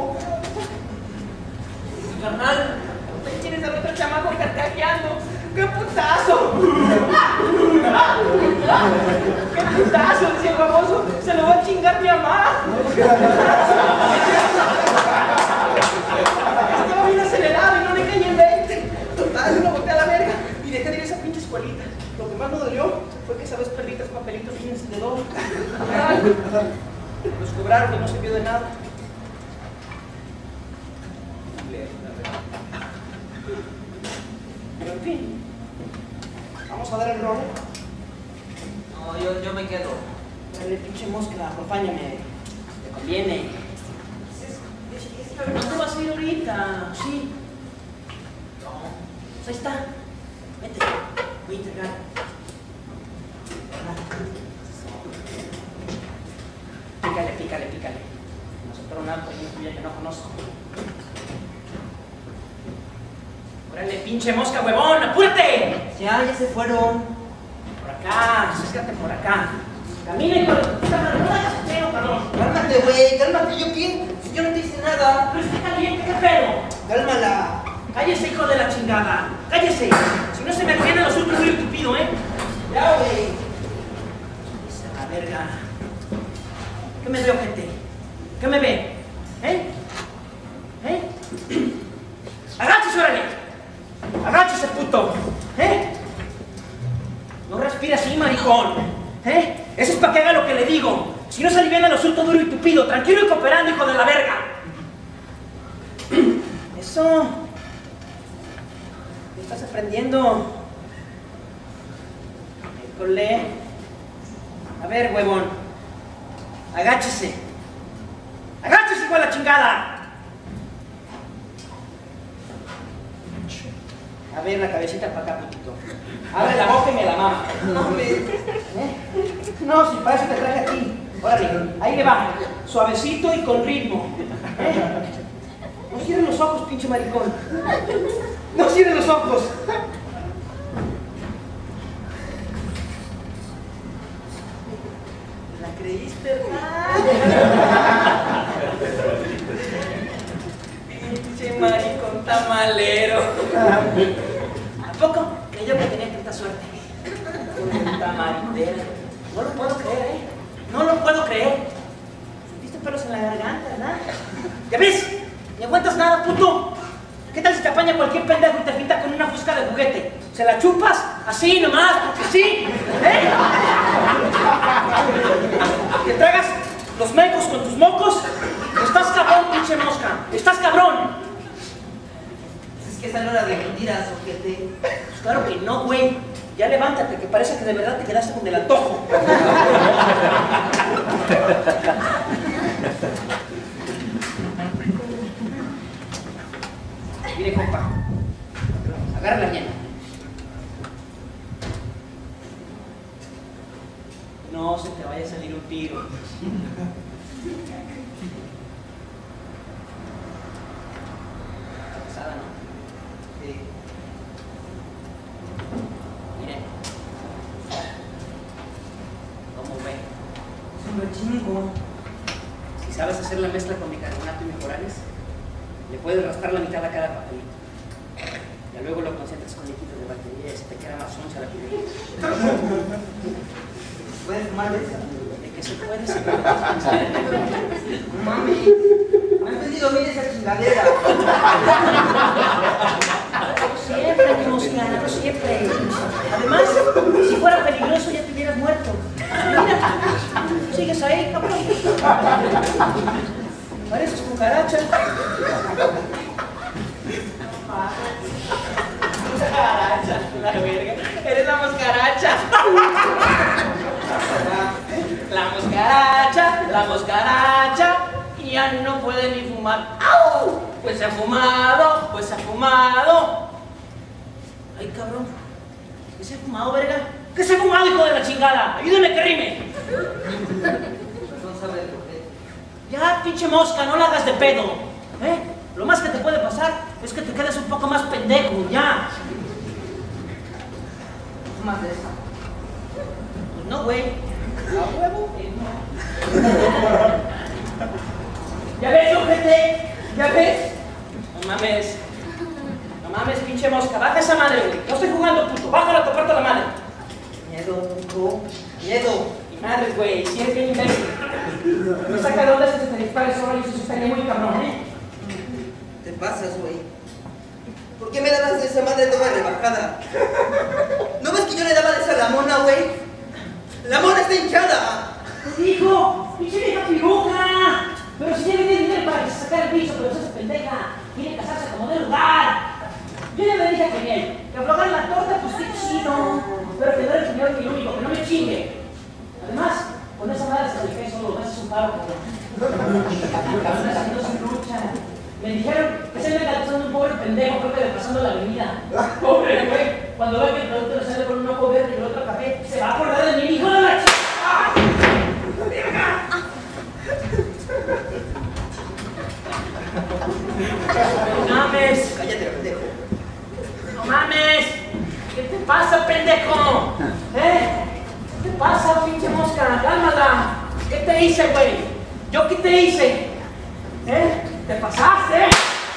Carnal, ahí tienes al otro chamaco carcajeando. ¡Qué putazo! ¡Qué putazo! Decía el famoso. Se lo va a chingar mi mamá. Estaba bien acelerado y no le caí el 20. Total, yo lo boté a la verga y dejé de ir a esa pinche escuelita. Lo que más me dolió fue que esa vez perdí 3 papelitos sin encendedor. Los cobraron y no sirvió de nada. Pero en fin, vamos a dar el rol. No, yo me quedo. Dale, pinche Mosca, acompáñame. Te conviene. No te vas a ir ahorita, sí. No, pues ahí está. Vete, voy a entregar. Pícale. Nosotros nada por ahí que no conozco. ¡Órale, pinche Mosca, huevón! ¡Apúrate! Ya se fueron. Por acá, acércate por acá. Camina y por... No hagas feo, cabrón. Cálmate, güey, cálmate. ¿Yo quién? Si yo no te hice nada. Pero está caliente, ¿qué pedo? Cálmala. Cállese, hijo de la chingada. Cállese. Si no se me vienen los últimos y te pido, ¿eh? Ya, güey. Esa la verga. ¿Qué me ve, ojete? ¿Qué me ve? ¿Eh? ¡Agáchese, órale! ¡Agáchese, puto! No respira así, maricón. Eso es para que haga lo que le digo. Si no se aliviana el asunto duro y tupido, tranquilo y cooperando, hijo de la verga. Eso. ¿Qué estás aprendiendo? École. A ver, huevón. Agáchese. ¡Agáchese, hijo de la chingada! A ver, la cabecita para acá, putito. Abre la boca y me la mama. No, si para eso te traje aquí. Órale, ahí le va. Suavecito y con ritmo. No cierren los ojos, pinche maricón. No cierren los ojos. ¿La creíste, verdad? Pinche maricón tamalero. ¿A poco creyó que tenía tanta suerte? Puta maritera. No lo puedo creer, ¿eh? No lo puedo creer. Sentiste pelos en la garganta, ¿verdad? ¿Ya ves? Ni aguantas nada, puto. ¿Qué tal si te apaña cualquier pendejo y te pinta con una fusca de juguete? ¿Se la chupas? Así nomás, porque sí. ¿Te tragas los mecos con tus mocos? Estás cabrón, pinche Mosca. Estás cabrón. Es que es a la hora de mentiras, ojete. Pues claro que no, güey. Ya levántate, que parece que de verdad te quedaste con el antojo. Mire, compa. Agarra la mía. contigo. Está pesada, ¿no? Sí. Miren. ¿Cómo ve? Es un chingo. Si sabes hacer la mezcla con bicarbonato y mejorales, le puedes raspar la mitad a cada papelito. Ya luego lo concentras con líquido de batería y se te queda más oncha la piel. ¿Puedes fumar de esa? ¿De qué se puede? Se puede. Mami, me han pedido bien esa chingadera. Siempre, mi moscana, no siempre. Además, si fuera peligroso ya te hubieras muerto. Mira, sigues ahí, cabrón. Pareces cucaracha. Moscaracha, la verga. Eres la moscaracha. La moscaracha. Y ya no puede ni fumar. ¡Au! Pues se ha fumado, pues se ha fumado. Ay, cabrón. ¿Qué se ha fumado, verga? ¿Qué se ha fumado, hijo de la chingada? Ayúdame que rime. No sabe de por qué. Ya, pinche mosca, no la hagas de pedo. ¿Eh? Lo más que te puede pasar es que te quedes un poco más pendejo, ya. Fumas de esa. Pues no, güey. A huevo, no. ¿Ya ves, ojete? ¿Ya ves? No mames. No mames, pinche mosca. Baja esa madre, güey. No estoy jugando, puto. Bájala a tocarte la madre. Miedo, puto. Miedo. Y madre, güey. Si eres bien imbécil. Me saca de onda si se te dispara el sobre y se suspende muy cabrón, ¿eh? Te pasas, güey. ¿Por qué me dabas de esa madre toda rebajada? ¿No ves que yo le daba de esa a la mona, güey? ¡La mona está hinchada! Hijo, pinche vieja piruja. Pero si ya le di dinero para que se sacara el bicho, pero se hace pendeja. Quiere casarse como de lugar. Yo ya le dije que bien, que aflojar la torta, pues qué chido. Pero que no era el primero y único, que no me chingue. Además, con esa madre se le cae solo, me haces un paro, cabrón. Haciendo su lucha. Me dijeron que se me calzando un pobre pendejo, creo que le pasando la avenida. Pobre güey, cuando ve que el producto le sale con un ojo verde y el otro café, se va a acordar de mi hijo de la chica. No mames. Cállate, pendejo. No mames. ¿Qué te pasa, pendejo? ¿Eh? ¿Qué te pasa, pinche mosca? Cálmala. ¿Qué te hice, güey? ¿Yo qué te hice? ¿Eh? ¿Te pasaste?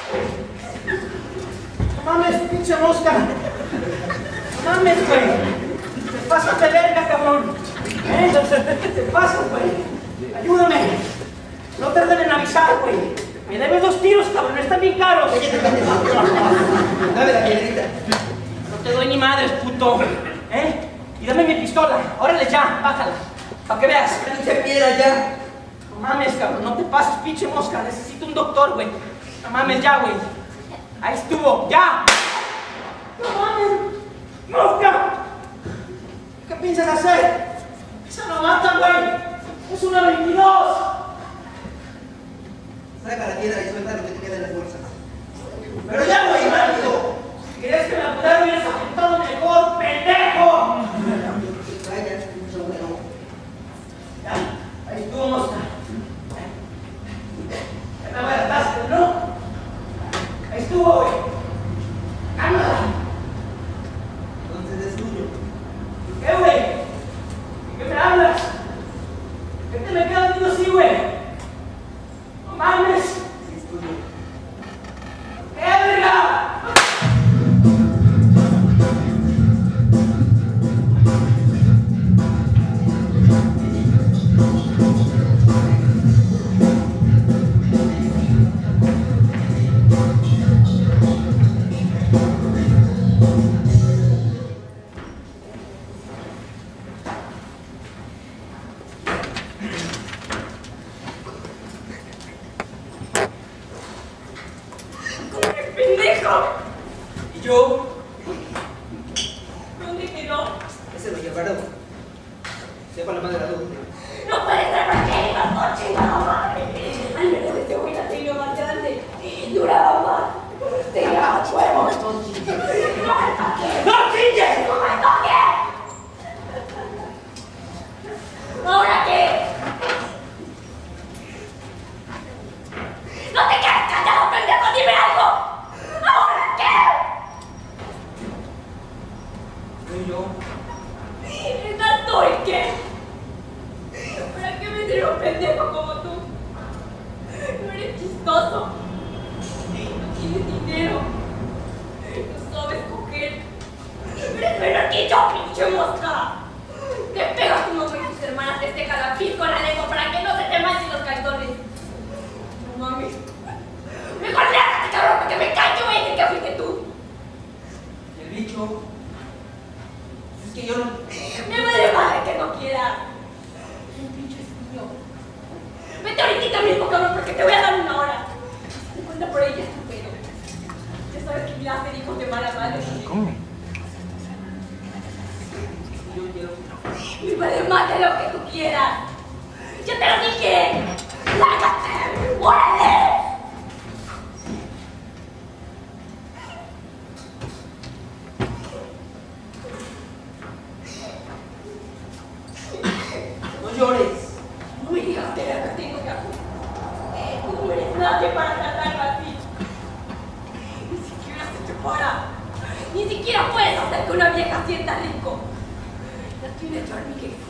No mames, pinche mosca. No mames, güey. Te pasas de verga, cabrón. ¿Eh? ¿Qué te pasa, güey? Ayúdame. No tarden en avisar, güey. Me debes 2 tiros, cabrón. Están bien caros. Cállate, pendejo. Dame la piedrita. No te doy ni madres, puto. ¿Eh? Y dame mi pistola. Órale ya, bájala. Para que veas. Pinche piedra ya. No mames, cabrón. No te pases, pinche mosca. Necesito un doctor, güey. No mames ya, güey. Ahí estuvo. ¡Ya! No mames. ¡Mosca! ¿Qué piensas hacer? Esa no mata, güey. Es una 22. Saca la piedra y suelta lo que te queda en las bolsas. Pero ya, güey, rápido. Si querías que me apurara, hubieras apuntado mejor, pendejo. Vaya, mucho bueno. Ya, ahí estuvo, mosca. Ya me agarraste, ¿no? Ahí estuvo, güey. Cámara. Entonces es tuyo. ¿Qué, güey? ¿De qué me hablas? ¿Qué te me quedas viendo así, güey? ¡No mames! Sí, es tuyo. ¡Qué verga! ¿Y yo? ¿Dónde quedó? Ese lo llevaron. Sepa la madre de la luz. No puede ser porque iba coche, no mames. Al menos este hubiera tenido más grande. Duraba más. Tenía más huevos. ¡No chingues! ¡No me toques! ¿Ahora qué? pendejo como tú. No eres chistoso. No tienes dinero. No sabes coger. Eres menor que yo, pinche mosca. Te pegas como tú y tus hermanas te secan la pis con la lengua para que no se te manchen los calzones. No mames. Mejor lárgate, cabrón, porque me callo, voy a decir que fuiste tú. El bicho. Es que yo no. Me vale madre que no quieras. Un pinche estúpido. Vete ahorita mismo, cabrón, porque te voy a dar una hora. Te cuenta por ella, estúpido. Ya sabes que me hace hijos de mala madre. ¿Cómo? Yo quiero. Me vale madre lo que tú quieras. ¡Ya te lo dije! ¡Lárgate! ¡Muérete! No llores. No me digas que la tengo que hacer. Tú no eres nadie para tratarlo así. Ni siquiera se te para. Ni siquiera puedes hacer que una vieja sienta rico. Ya tienes tu hormiga y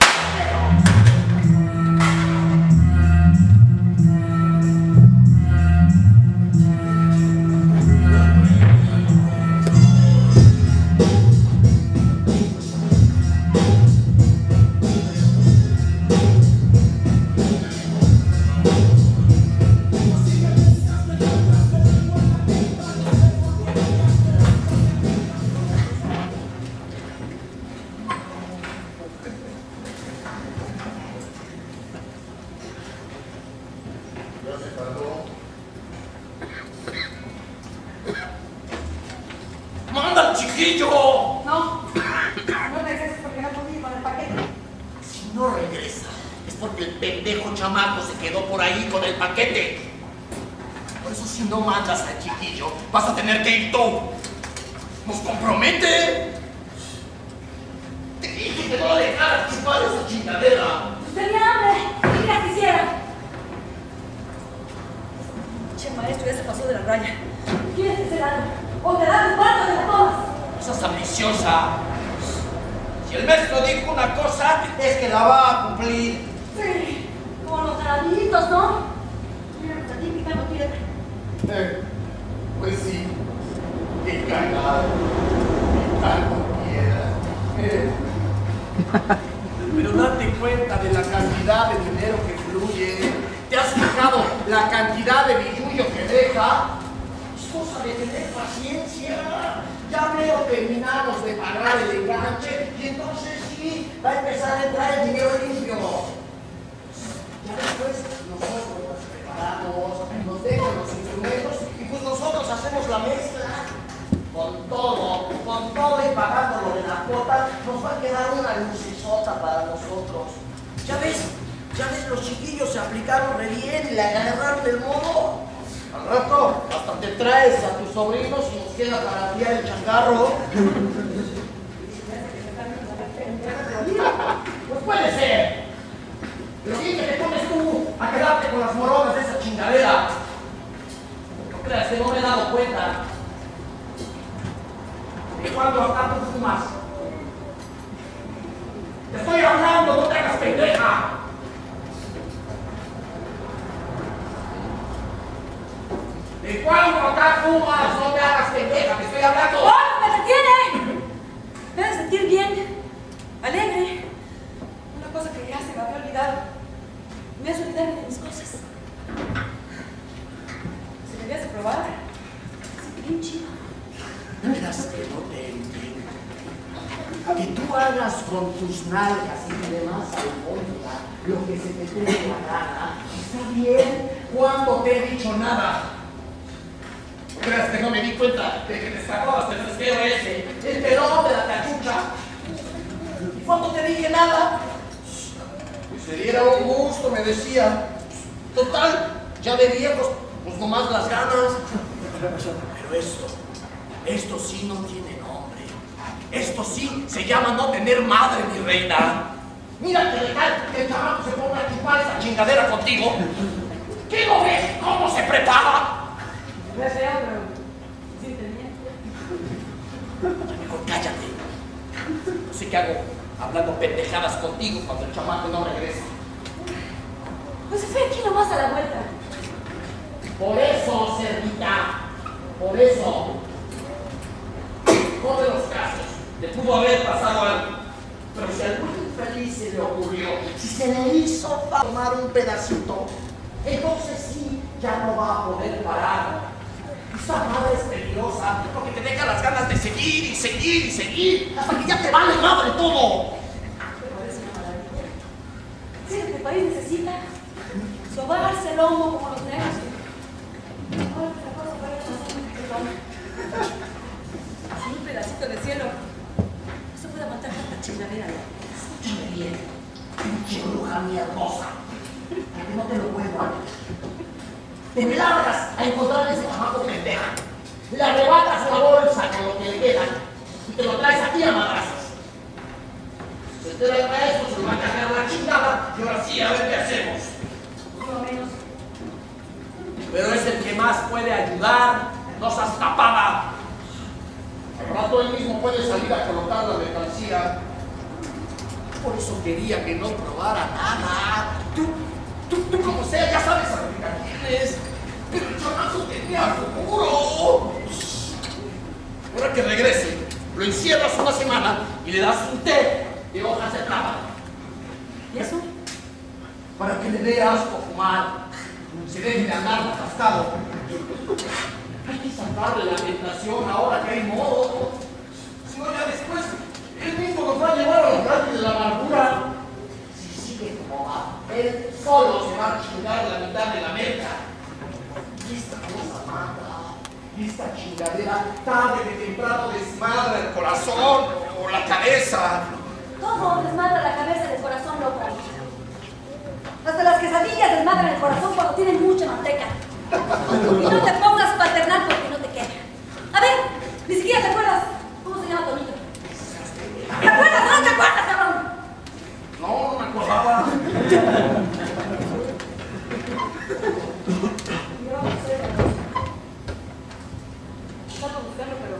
¡Manda al chiquillo! No regreses porque no puedo ir con el paquete. Si no regresa, es porque el pendejo chamaco se quedó por ahí con el paquete. Por eso si no mandas al chiquillo, vas a tener que ir tú. ¡Nos compromete! Te dije que no dejaras chupar esa chingadera. Tenía hambre. ¿Qué querías que hiciera? Che, maestro, ya se pasó de la raya. ¿Quieres que se algo? O te das un cuarto de la tomas. No seas ambiciosa. Si el maestro dijo una cosa, es que la va a cumplir. Sí, como los granitos, ¿no? Mira, la típica no quiere. Pues sí, qué cagado, qué tal cualquiera. Pero date cuenta de la cantidad de dinero que fluye. ¿Te has fijado la cantidad de billullo que deja? Es cosa de tener paciencia. Ya veo terminamos de pagar el enganche y entonces sí, va a empezar a entrar el dinero limpio. Ya después nosotros nos preparamos, nos dejan los instrumentos y pues nosotros hacemos la mezcla. Con todo y pagando lo de la cuota, nos va a quedar una lucesota para nosotros. ¿Ya ves? Los chiquillos se aplicaron re bien y le agarraron el modo. Al rato hasta te traes a tus sobrinos y nos queda para tirar el changarro. Pues puede ser. Pero bien que te pones tú a quedarte con las moronas de esa chingadera. No creas que no me he dado cuenta. ¿De cuándo acá tú fumas? Te estoy hablando, no te hagas pendeja. ¿De cuándo acá fumas? No te hagas pendeja, te estoy hablando. ¡Oh, me retiene! Me hace sentir bien, alegre. Una cosa que ya se me había olvidado. Me hace olvidarme de mis cosas. Si me habías de probar, es bien chido. Verás que no te entiendo. Que tú hagas con tus nalgas y demás alfombra lo que se te dé la gana. Está bien cuando te he dicho nada. ¿Crees que no me di cuenta de que te sacabas el fresquero ese? El pelón de la cachucha. ¿Y cuando te dije nada? Que se diera un gusto, me decía. Total, ya de viejos, pues nomás las ganas. Pero esto sí no tiene nombre. Esto sí se llama no tener madre, mi reina. Mira que legal que el chamaco se ponga a chupar esa chingadera contigo. ¿Qué no ves cómo se prepara? No es feo, pero sí tenía. Mejor cállate. No sé qué hago hablando pendejadas contigo cuando el chamaco no regresa. Pues estoy aquí nomás a la vuelta. Por eso, cerdita, por eso. No de los casos, le pudo haber pasado algo. Pero si a algún infeliz se le ocurrió, si se le hizo tomar un pedacito, entonces sí, ya no va a poder parar. Esta madre es peligrosa porque te deja las ganas de seguir y seguir y seguir hasta que ya te vale madre todo. Si este país necesita sobarse el lomo como los negros. Sin un pedacito de cielo no se puede aguantar tanta chingadera. Escúchame bien, pinche bruja mierdosa, porque no te lo puedo hablar. Te me largas a encontrar ese chamaco pendeja, le arrebatas la bolsa con lo que le queda y te lo traes aquí a madrazos. Se entera el maestro, se lo va a cargar la chingada y ahora sí, a ver qué hacemos. Por lo menos. Pero es el que más puede ayudar, no seas tapada. Al rato él mismo puede salir a colocar la mercancía. Por eso quería que no probara nada. Tú como sea, ya sabes a lo que tienes. Pero el chamaco tenía futuro. Ahora que regrese, lo encierras una semana y le das un té de hojas de plata. ¿Y eso? Para que le dé asco fumar. Se deje de andar atascado. Hay que sacarle la tentación ahora que hay modo. Si no, ya después, él mismo nos va a llevar a la calle de la amargura. Si sigue como va, él solo se va a chingar la mitad de la meta. Y esta cosa mata. Esta chingadera tarde que temprano desmadra el corazón o la cabeza. ¿Cómo desmadra la cabeza del corazón, loco? Hasta las quesadillas desmadran el corazón cuando tienen mucha manteca. Y no te pongas paternal porque no te queda. A ver, ni siquiera te acuerdas cómo se llama Tonito. ¿Te acuerdas o no te acuerdas, cabrón? No me acordaba. Yo no sé, pero... Salgo a buscarlo, pero...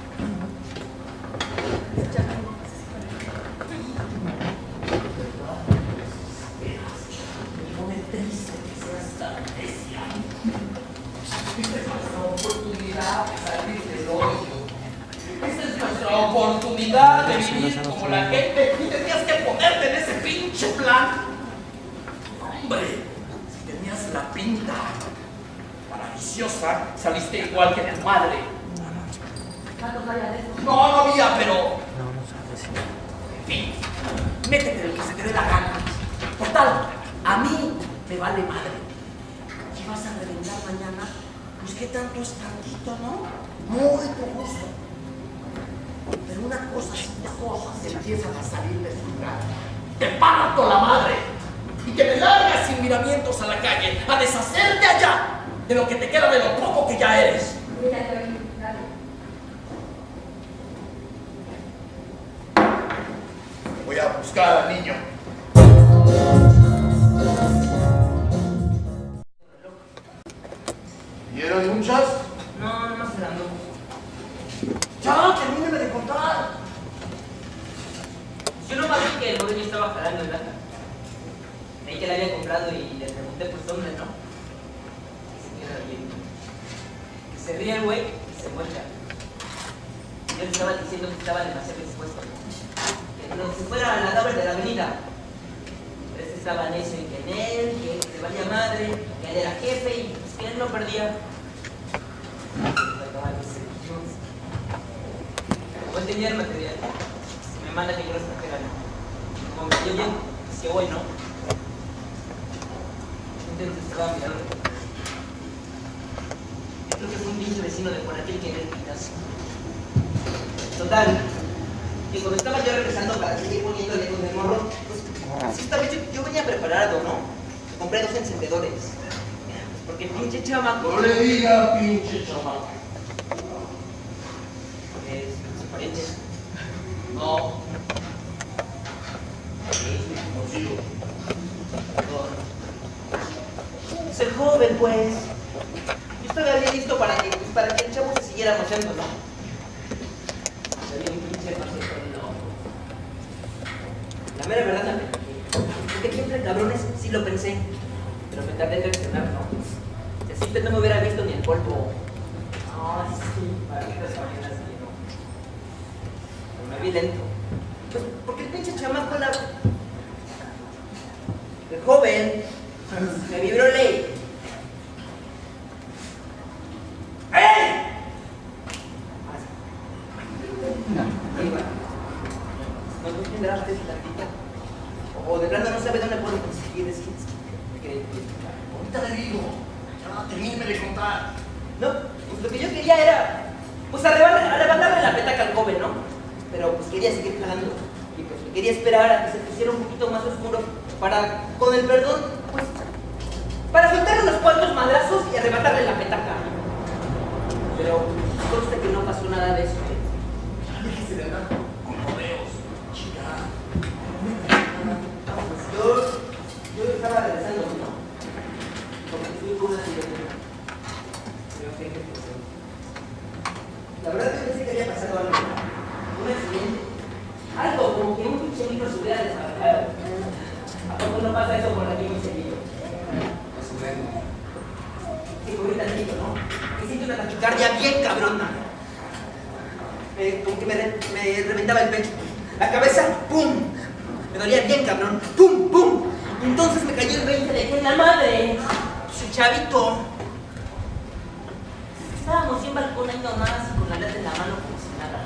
Triste que seas tan necia. Esta es nuestra oportunidad de salir del hoyo. Esta es nuestra oportunidad de vivir como la gente. Y tenías que ponerte en ese pinche plan. Hombre, si tenías la pinta maravillosa, saliste igual que tu madre. ¿Cuántos hay adentro? No, no había, pero... En fin, métete lo que se te dé la gana. Total, a mí me vale madre. ¿Qué vas a reventar mañana? Pues qué tanto es tantito, ¿no? Muy tu gusto. Pero una cosa, si las cosas empiezan a salir de su lugar, te parto la madre y que me largas sin miramientos a la calle a deshacerte allá de lo que te queda de lo poco que ya eres. Mira, dale. Voy a buscar al niño. ¿Vieron muchas? No, no más hablando. Ya, termíneme de contar. Yo nomás vi que el morrillo estaba jalando el lata. Creí que la había comprado y le pregunté pues dónde, ¿no? Se queda bien. Que se ríe el güey y se muestra. Yo le estaba diciendo que estaba demasiado expuesto. Que no se fuera a la tabla de la avenida. Pero ese estaba necio en que en él, que se valía madre, que él era jefe y pues que él no perdía. Voy a entender el material. Me manda que yo los trajera. Como me cayó bien, pues que voy, ¿no? Entonces estaba mirando. Yo creo que fue un pinche vecino de por aquel que era el pitazo. Total, que cuando estaba yo regresando para seguir poniéndole con el morro, pues esta vez yo venía preparado, ¿no? Compré 2 encendedores. Pues porque el pinche chamaco... No le diga pinche chamaco. Es su pariente. No. Consigo. Es el joven, pues. Yo estaba bien listo para que el chavo se siguiera mochando, ¿no? Salí un pinche macetón loco. La mera verdad, porque aquí entre cabrones sí lo pensé. pero me tardé en reaccionar, ¿no? Si así usted no me hubiera visto ni el polvo. No, sí, malditas mañanas que no. Pero me vi lento. Pues, porque el pinche chamaco el joven me vibró ley. ¡Ey! ¿No tendrá usted tantito? O de plano no sabe dónde puedo conseguir Ahorita le digo. Ya, termíneme de contar. No, pues lo que yo quería era, pues arrebatarle la petaca al joven, ¿no? Pero pues quería seguir jalando y pues me quería esperar a que se pusiera un poquito más oscuro para, con el perdón, pues, para soltar unos cuantos madrazos y arrebatarle la petaca. Pero consta que no pasó nada de eso, ¿eh? Déjese de andar con rodeos, chica. Yo estaba regresando, ¿no? Porque fui con una directora. Creo que la verdad que pensé que había pasado algo. Un accidente. Algo como que un pinche micro se hubiera desarrollado. ¿A poco no pasa eso por aquí muy seguido? Más o menos. Sí, muy tantito, ¿no? Me siento una taquicardia bien cabrona. Como que me reventaba el pecho. La cabeza, ¡pum! Me dolía bien cabrón. ¡Pum! ¡Pum! Entonces me cayó el 20 de que la madre, su chavito. Estábamos en balcón ahí nomás y con la lata en la mano como si nada.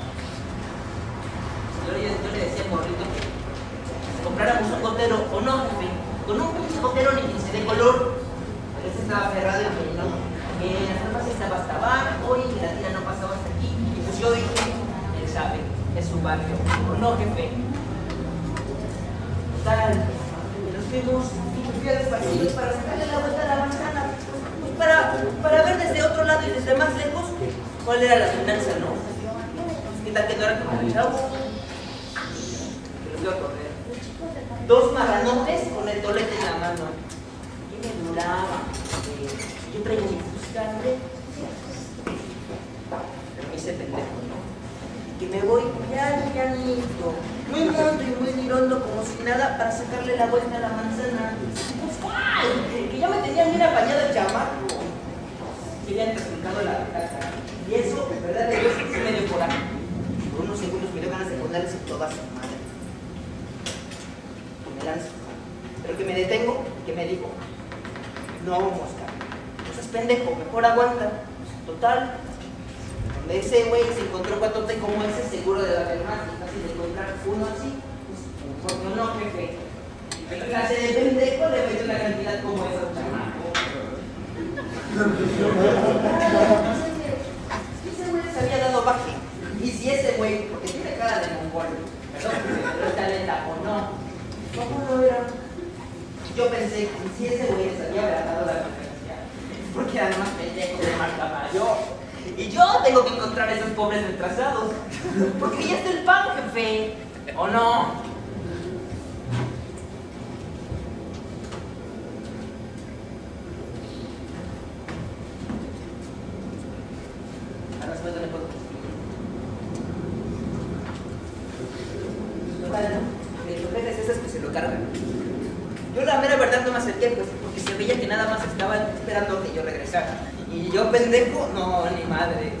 Yo le decía al morrito que compráramos un gotero o no, jefe. Con un pinche gotero ni que se dé color. Pero ese estaba cerrado y que no. Que la farmacia estaba hasta abajo y que la tira no pasaba hasta aquí. Y pues yo dije, él sabe, es su barrio. O no, jefe. Total, nos fuimos y me fui a los pasillos para sacarle la vuelta a la manzana. Pues para ver desde otro lado y desde más lejos cuál era la finanza, ¿no? ¿Qué tal que no era como el chavo? Que los iba a correr. Dos marranotes con el tolete en la mano. ¿Qué me duraba? Yo traía mi fusca, hombre. Pero me hice pendejo, ¿no? Que me voy pianito, muy mondo y muy mirondo como si nada para sacarle la vuelta a la manzana. Pues ¡guau! Que ya me tenían bien apañado el chamaco. Que habían resultado la petaca. Y eso, en verdad, de Dios, sí me dio coraje. Por unos segundos me dio ganas de ponerles en toda su madre. Que me lanzo. Pero que me detengo y que me digo, no, mosca, no seas pendejo, mejor aguanta. Total. Donde ese güey se encontró un guatote como ese, seguro de haber más y casi de encontrar uno así, pues porque no, jefe. ¿Qué clase de pendejo le mete una cantidad como esa al chamaco? Ese güey les había dado baje. Y si ese güey, porque tiene cara de mongol, perdón, pero está lenta o no, ¿cómo lo era? Yo pensé que si ese güey les había dado la referencia, porque eran más pendejos de marca mayor. Y yo tengo que encontrar a esos pobres retrasados. Porque ya está el pan, jefe. ¿O no? Ahora se me puedo los juguetes esas que se lo cargan. Yo la mera verdad no me acerqué, pues, porque se veía que nada más estaban esperando que yo regresara. Y yo, pendejo, no, ni madres.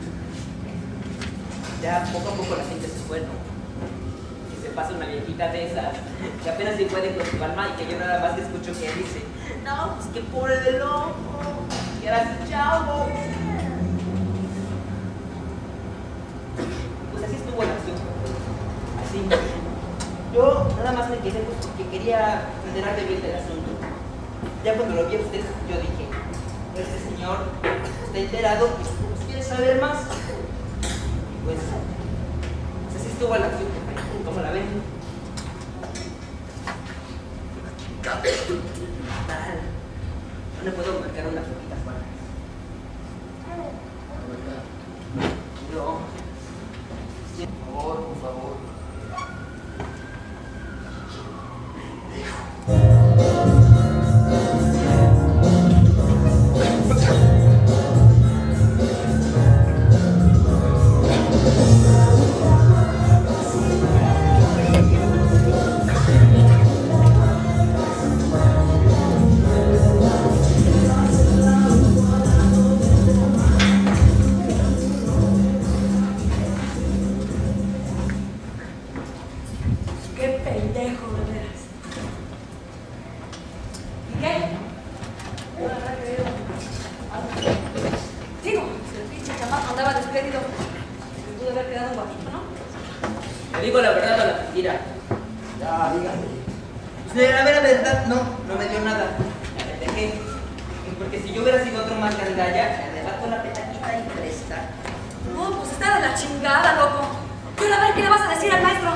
Ya poco a poco la gente se fue, ¿no? Que se pasa una viejita de esas, que apenas se puede con su alma y que yo nada más escucho que dice, no, pues que pobre de loco, que era su chavo. Pues así estuvo la acción. Así. Yo nada más me quedé pues, porque quería enterarme bien del asunto. Ya cuando lo vi a usted, yo dije, este señor está enterado y pues, quiere saber más. Pues así estuvo la acción, como la ven. Tal. No le puedo marcar unas poquitas palabras. Yo. Sí, por favor, por favor. andaba despedido. Me pudo haber quedado un guapito, ¿no? ¿Le digo la verdad o la mentira? Ya, dígame. Pues la verdad, no me dio nada. La pendejé. Porque si yo hubiera sido otro más gandalla, le arrebato la petaquita y presta. No, pues está de la chingada, loco. Y ahora a ver qué le vas a decir al maestro.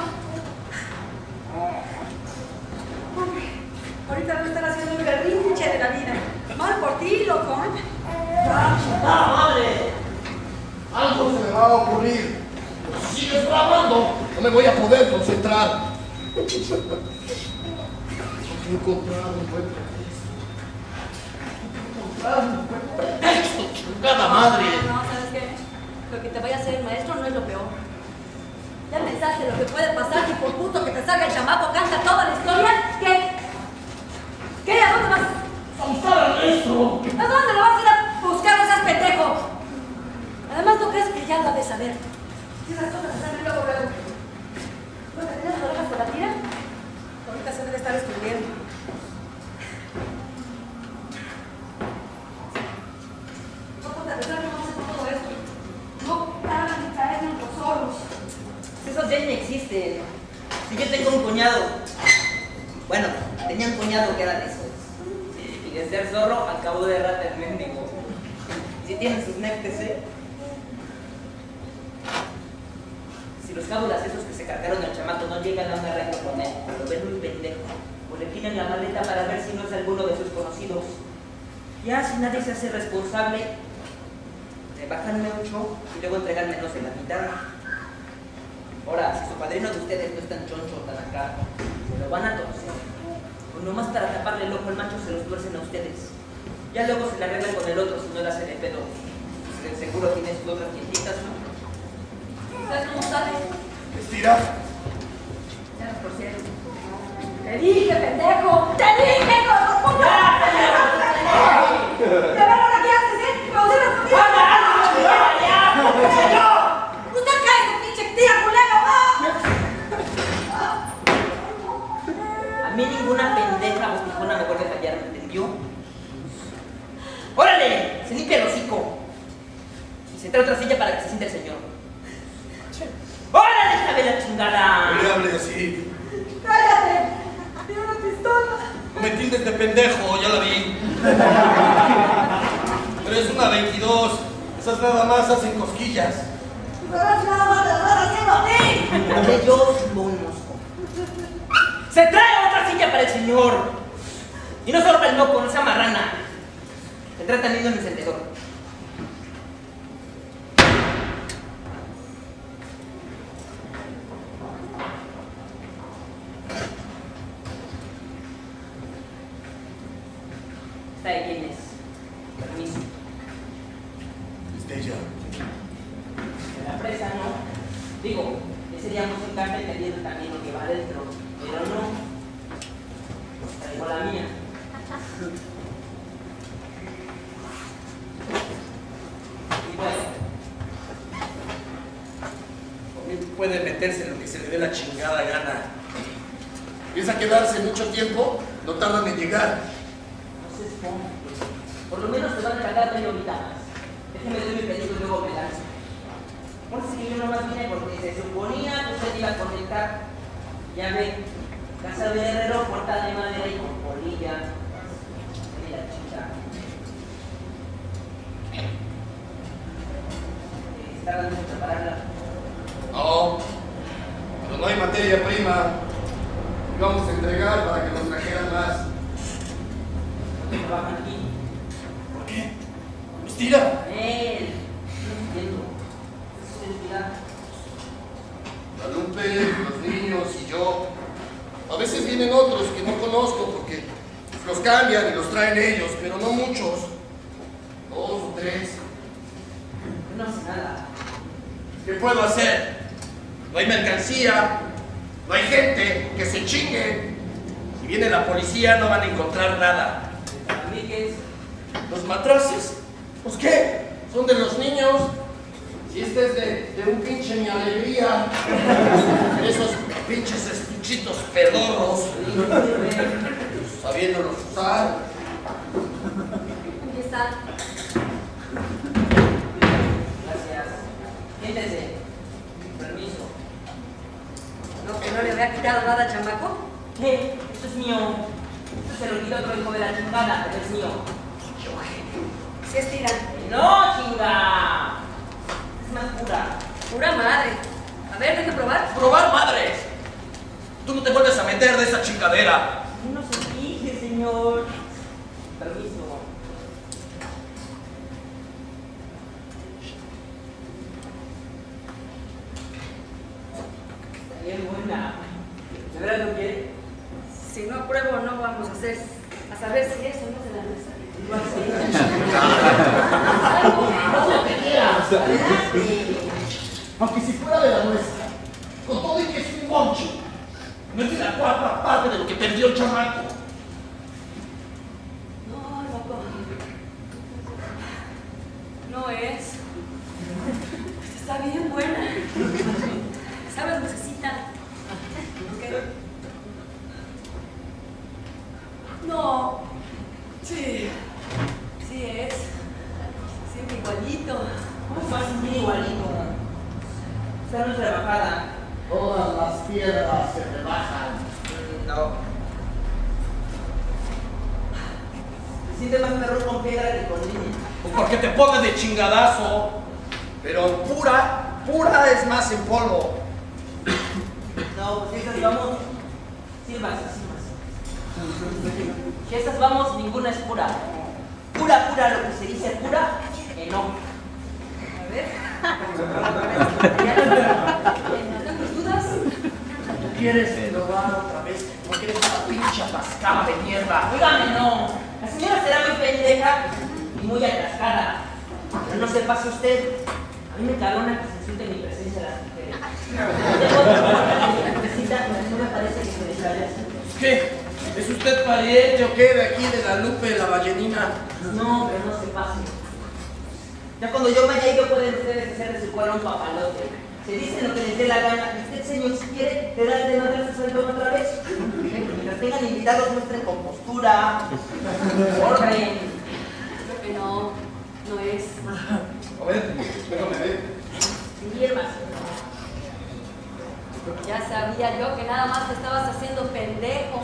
Hombre, ahorita no están haciendo un berrinche de la vida. Mal por ti, loco. ¡Ah, madre! Algo se me va a ocurrir. Si sigues grabando, no me voy a poder concentrar. He encontrado un buen pretexto. Chingada madre. No, ¿sabes qué? Lo que te vaya a hacer el maestro no es lo peor. ¿Ya pensaste lo que puede pasar si por puto que te salga el chamaco canta toda la historia? ¿Qué? ¿A dónde vas? ¡A buscar al maestro! ¿A dónde lo vas a ir a buscar? No seas pendejo. Además, ¿no crees que ya lo ha de saber? Si esas cosas se saben luego. ¿No te tienes las orejas con la tira? Ahorita se debe estar escribiendo. No ponte a pensar que vamos a hacer todo esto. No tardan en caer en los zorros. Esos ya ni existen. Si yo tengo un cuñado. Bueno, tenía un cuñado que era de esos. Y de ser zorro, acabó de rata el mendigo. Si tienen sus neftes, ¿eh? Si los cábulas esos que se cargaron al chamaco no llegan a un arreglo con él, lo ven muy pendejo, o le tienen la maleta para ver si no es alguno de sus conocidos. Ya si nadie se hace responsable, le bajan 8 y luego entregan menos de la mitad. Ahora, si su padrino de ustedes no es tan choncho, tan acá, se lo van a torcer. O nomás para taparle el ojo al macho se los tuercen a ustedes. Ya luego se le arreglan con el otro si no le hacen el pedo. Pues seguro tiene sus otras tienditas, ¿no? ¿Sabes cómo sale? Estira. Ya nos torcieron. ¡Te dije, pendejo! ¡Te dije, hijo de tu puta! ¡Te vieron aquí antes, eh! ¡Me pusieron conmigo! ¡Usted cae, su pinche tía, culero! A mí ninguna pendeja botijona me vuelve a fallar, ¿me entendió? ¡Órale! Se limpia el hocico. Y se trae otra silla para que se siente el señor. ¡Órale, hija de la chingada! No le hable así. ¡Cállate! ¡Tiene una pistola! No me tildes de pendejo, ya la vi. Pero es una 22. Esas nada más hacen cosquillas. ¡Pero nada más te lo estás haciendo a ti! Que yo subo un mosco. ¡Se trae otra silla para el señor! Y no solo para el loco, no sea marrana. Tendrá también un encendedor. ¿Esta de quién es? Permiso. Es de ella. De la presa, ¿no? Digo, ese día musical entendiendo también lo que va adentro, pero no. Traigo la mía. Y bueno, También puede meterse en lo que se le dé la chingada gana. Piensa quedarse mucho tiempo, no tardan en llegar. no se expongan. Por lo menos se van a tratar medio ahorita más. Déjeme ver mi pedido y luego me lanzo. Por si yo nomás vine porque se suponía que usted iba a conectar. Ya ve, casa de herrero, puerta de madera y con polilla. De la chica. Está dando mucho prepararla. No, pero no hay materia prima. Vamos a entregar para que nos trajeran más. ¿Dónde trabajan aquí? ¿Por qué? ¡Estira! Él. No entiendo. Es identidad. Guadalupe, los niños y yo. A veces vienen otros que no conozco porque los cambian y los traen ellos, pero no muchos. 2 o 3. No hace nada. ¿Qué puedo hacer? No hay mercancía, no hay gente, que se chingue. Si viene la policía no van a encontrar nada. Amigues. ¿Los matraces? ¿Pues qué? Son de los niños. Si este es de un pinche mi alegría. Esos pinches estuchitos pedorros. Sabiéndolos usar. Aquí están. Gracias. siéntese. Permiso. No, que no le había quitado nada al chamaco. ¿Qué? Esto es mío. Esto se lo quita otro hijo de la chingada, pero es mío. Sí, estira. ¡No, chinga! Es más pura. Pura madre. A ver, deja probar. ¡Probar madres! Tú no te vuelves a meter de esa chingadera. No se fije, señor. Permiso. Está bien buena. ¿De verdad lo quiere? Si no apruebo, no vamos a saber si eso no es de la mesa. Haz lo que quieras. Adelante. Aunque si fuera de la nuestra, con todo y que es un moncho, no es ni la cuarta parte de lo que perdió el chamaco. No, loco. No es. Está bien buena. ¿Sabes, lucecita? ¿Qué? No. Sí. Sí es. Sí, igualito. ¿Cómo va a sentir igualito? Esta no es rebajada. Todas las piedras se rebajan. No. Se siente más terror con piedra que con niña. Pues porque te pones de chingadazo. Pero pura es más en polvo. No, pues esas vamos. Sírvase. Si esas vamos, ninguna es pura. Pura, lo que se dice pura, que no. A ver. ¿No tus dudas? ¿Tú quieres probar otra vez? ¿No quieres una pinche atascada de mierda? Óigame, no. La señora será muy pendeja y muy atascada. Pero no se pase usted. A mí me calona que se insulte en mi presencia las mujeres. No me parece que se les vaya así. ¿Qué? ¿Es usted pariente o qué de aquí de la Lupe, la ballenina? No, pero no se pase. Ya cuando yo vaya ido pueden ustedes hacer de su cuero un papalote. Se dicen lo que les dé la gana. Y usted, señor, si quiere, le da de madre su saltón otra vez. Mientras tengan invitados, muestren compostura, orden. Creo que no es. A ver, déjame ver. Sin hierbas. Ya sabía yo que nada más te estabas haciendo pendejo.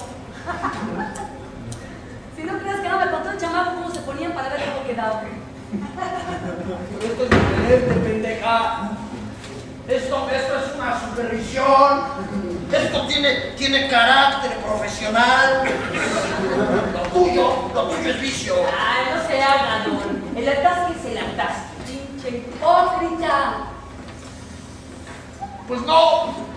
Si no crees que no me contó el chamaco cómo se ponían para ver cómo quedaba. Pero esto es diferente, pendeja. Esto es una supervisión. Esto tiene carácter profesional. Lo tuyo es vicio. Ay, no se haga, don. El atasque es el atasque. Pinche hipócrita. Pues no.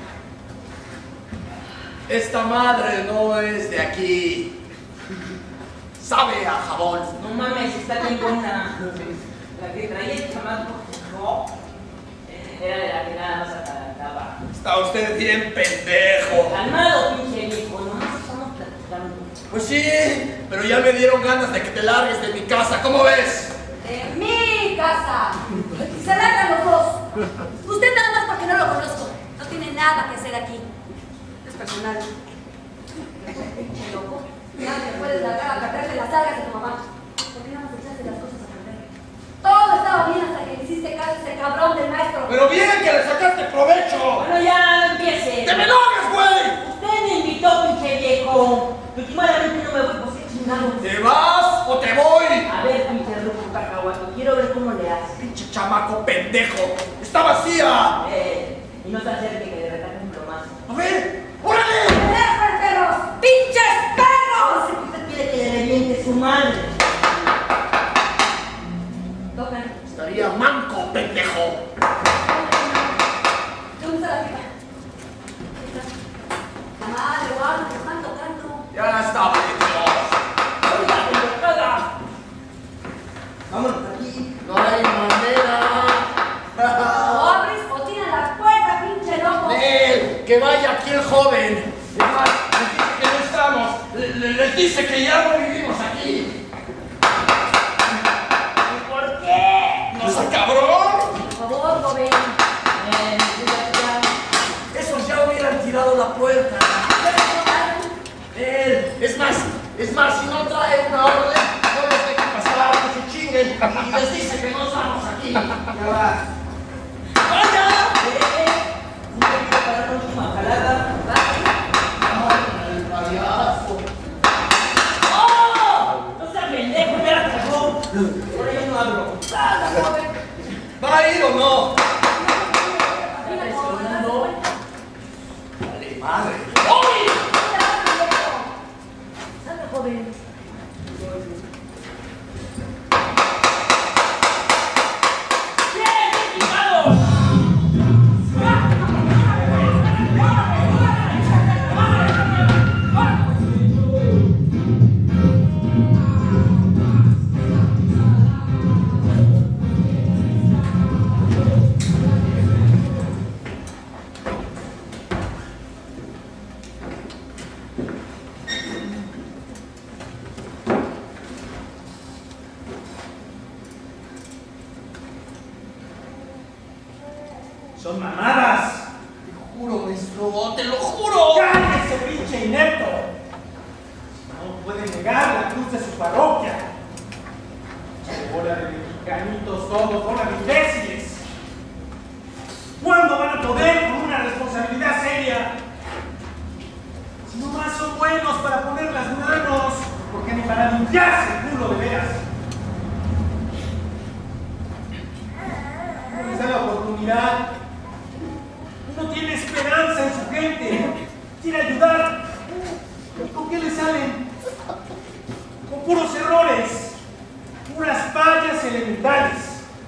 Esta madre no es de aquí. Sabe a jabón. No mames, está bien buena. La que traía el chamaco, no. Era de la que nada más atalantaba. Está usted bien pendejo. Calmado, pinche viejo, nomás estamos platicando. Pues sí, pero ya me dieron ganas de que te largues de mi casa. ¿Cómo ves? De mi casa. Y se largan los dos. Usted nada más porque no lo conozco. No tiene nada que hacer aquí. Es personal. Pinche loco. Ya me puedes largar a cargarte las algas de tu mamá. ¿Por qué no más echaste las cosas a perder? Todo estaba bien hasta que le hiciste caso a ese cabrón del maestro. Pero bien que le sacaste provecho. Bueno, ya no empiece. ¡Te me largues, güey! Usted me invitó, pinche viejo. Últimamente no me voy, pues qué chingados. ¿Te vas o te voy? A ver, pinche ruco cacahuato, quiero ver cómo le hace. Pinche chamaco pendejo. ¡Está vacía! Y no se acerque que le retaque un plomazo. A ver, órale. ¡Perros, perros! ¡Pinches perros! Usted quiere que le reviente su madre. Tocan. Estaría manco, pendejo. ¿Dónde está la pipa? Madre, guarda, te están tocando. Ya está, Dios. ¡Oiga, pendejada! Vámonos aquí. No hay manera. O abres o tiran la puerta, pinche loco. Nel, que vaya aquí el joven. Es más, les dice que no estamos. Les dice que ya no vivimos aquí. ¿Por qué? ¿No sea cabrón? Por favor, joven. Esos ya hubieran tirado la puerta. Nel, es más, si no trae una orden, no les dejen pasar, que se chinguen. Y les dice que no estamos aquí. Ya va. ¡Vaya! Ahora yo no hablo. ¿Va a ir o no? Está presionando. Vale, madre. Salve, joven. Son mamadas. Te lo juro, maestro, te lo juro. ¡Cállese, pinche inepto! No puede negar la cruz de su parroquia. Bola de mexicanitos todos, bola de imbéciles. ¿Cuándo van a poder con una responsabilidad seria? Si nomás son buenos para poner las manos, porque ni para limpiarse el culo de veras. No les da la oportunidad. No tiene esperanza en su gente. Quiere ayudar. ¿Y con qué le salen? Con puros errores. Puras fallas elementales.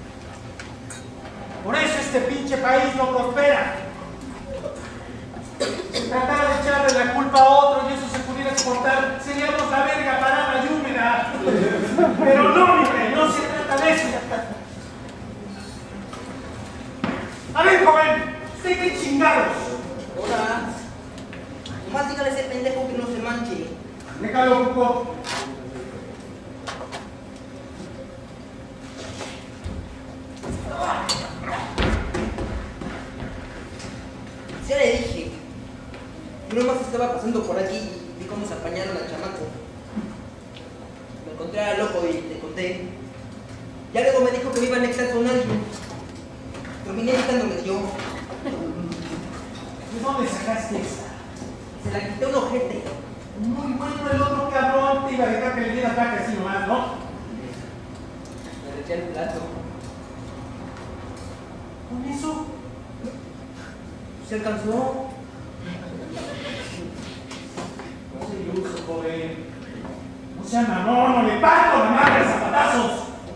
Por eso este pinche país no prospera. Si tratara de echarle la culpa a otro y eso se pudiera exportar, seríamos la verga parada y húmeda. Pero no, mi rey, no se trata de eso. A ver, joven, ¿usted qué chingados? Hola. Nomás dígale a ese pendejo que no se manche. Déjalo un poco. Ya le dije. Yo nomás estaba pasando por aquí y vi cómo se apañaron al chamaco. Me encontré a loco y te conté. Ya luego me dijo que me iba a anexar con alguien. Terminé quitándome yo. ¿De dónde sacaste esa? Se la quité a un ojete. Muy bueno el otro cabrón, te iba a dejar que le dieras vaca así nomás, ¿no? Me reché el plato. ¿Con eso? ¿Se alcanzó? No se iluso, joven. No sea mamón, no le parto la madre a zapatazos.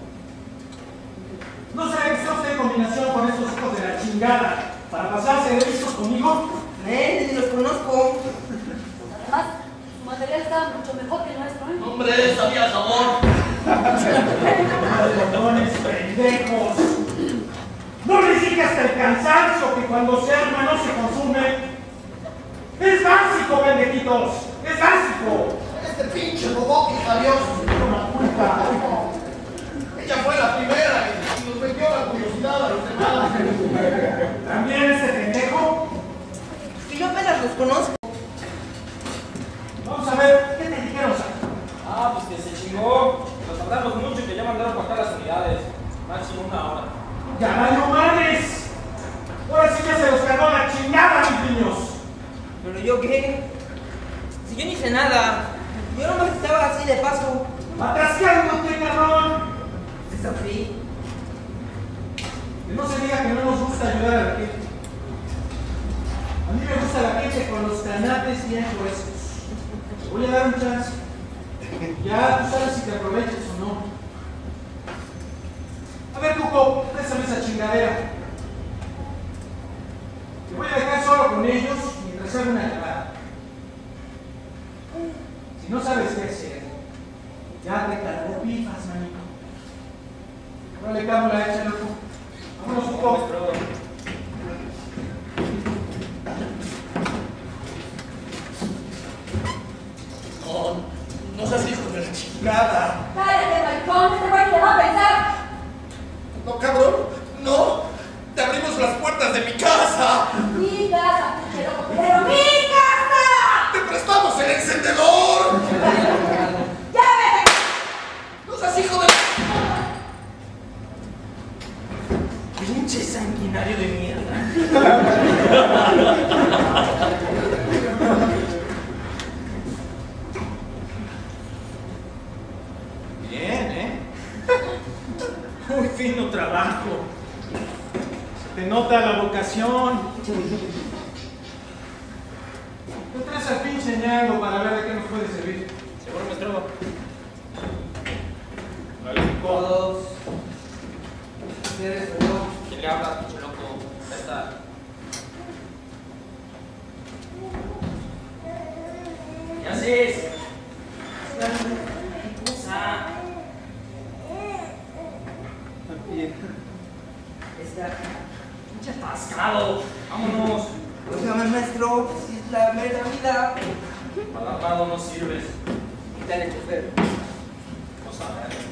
¿No sabe que sea usted en combinación con estos hijos de la chingada para pasarse de listos conmigo? Ni los conozco. Además, su material está mucho mejor que el nuestro, ¿eh? Hombre, sabía sabor. ¡Maldones pendejos! ¿No les dije hasta el cansancio que cuando se arma no se consume? ¡Es básico, pendejitos! ¡Es básico! Este pinche robot que salió Tengo una culpa. ella fue la primera y nos metió la curiosidad a los demás. ¿También este pendejo? Es que yo apenas los conozco. Vamos a ver, ¿qué te dijeron, Sam? Ah, pues que se chingó. Nos tardamos mucho y que ya mandaron para acá las unidades. Máximo 1 hora. ¡Ya valió madres! Ahora sí ya se los cargó la chingada, mis niños. ¿Pero yo qué? Si yo ni hice nada. Yo nomás estaba así de paso. ¡Atascándote, cabrón! ¿Es así? Que no se diga que no nos gusta ayudar a la gente. A mí me gusta la gente con los tanates bien gruesos. Te voy a dar un chance. Ya tú sabes si te aprovechas o no. A ver, Cuco, préstame esa chingadera. Te voy a dejar solo con ellos mientras hago una llamada. Si no sabes qué hacer, ya te cargó pifas, manito. Órale, cámara, échale, loco. Vámonos, Cuco. No seas hijo de la chingada. ¡Cállate, maricón! ¡Este güey te va a pensar! No, cabrón, no. Te abrimos las puertas de mi casa. ¡Mi casa, pinche loco! ¡Pero mi casa! Te prestamos el encendedor. ¡Ya vete! No seas hijo de... Pinche sanguinario de mierda. Bien, ¿eh? Muy fino trabajo. Se te nota la vocación. ¿Te traes al pinche ñango para ver de qué nos puede servir? Seguro, maestro. Todos. ¿Quieres o yo? ¿Quién le habla, pinche loco? Ya está. ¿Qué haces? ¿Qué cosa? Está. Pinche atascado. Vámonos. Óigame, maestro, si es la mera vida. Alarmado no sirves. Dale, chofer. Vamos a ver.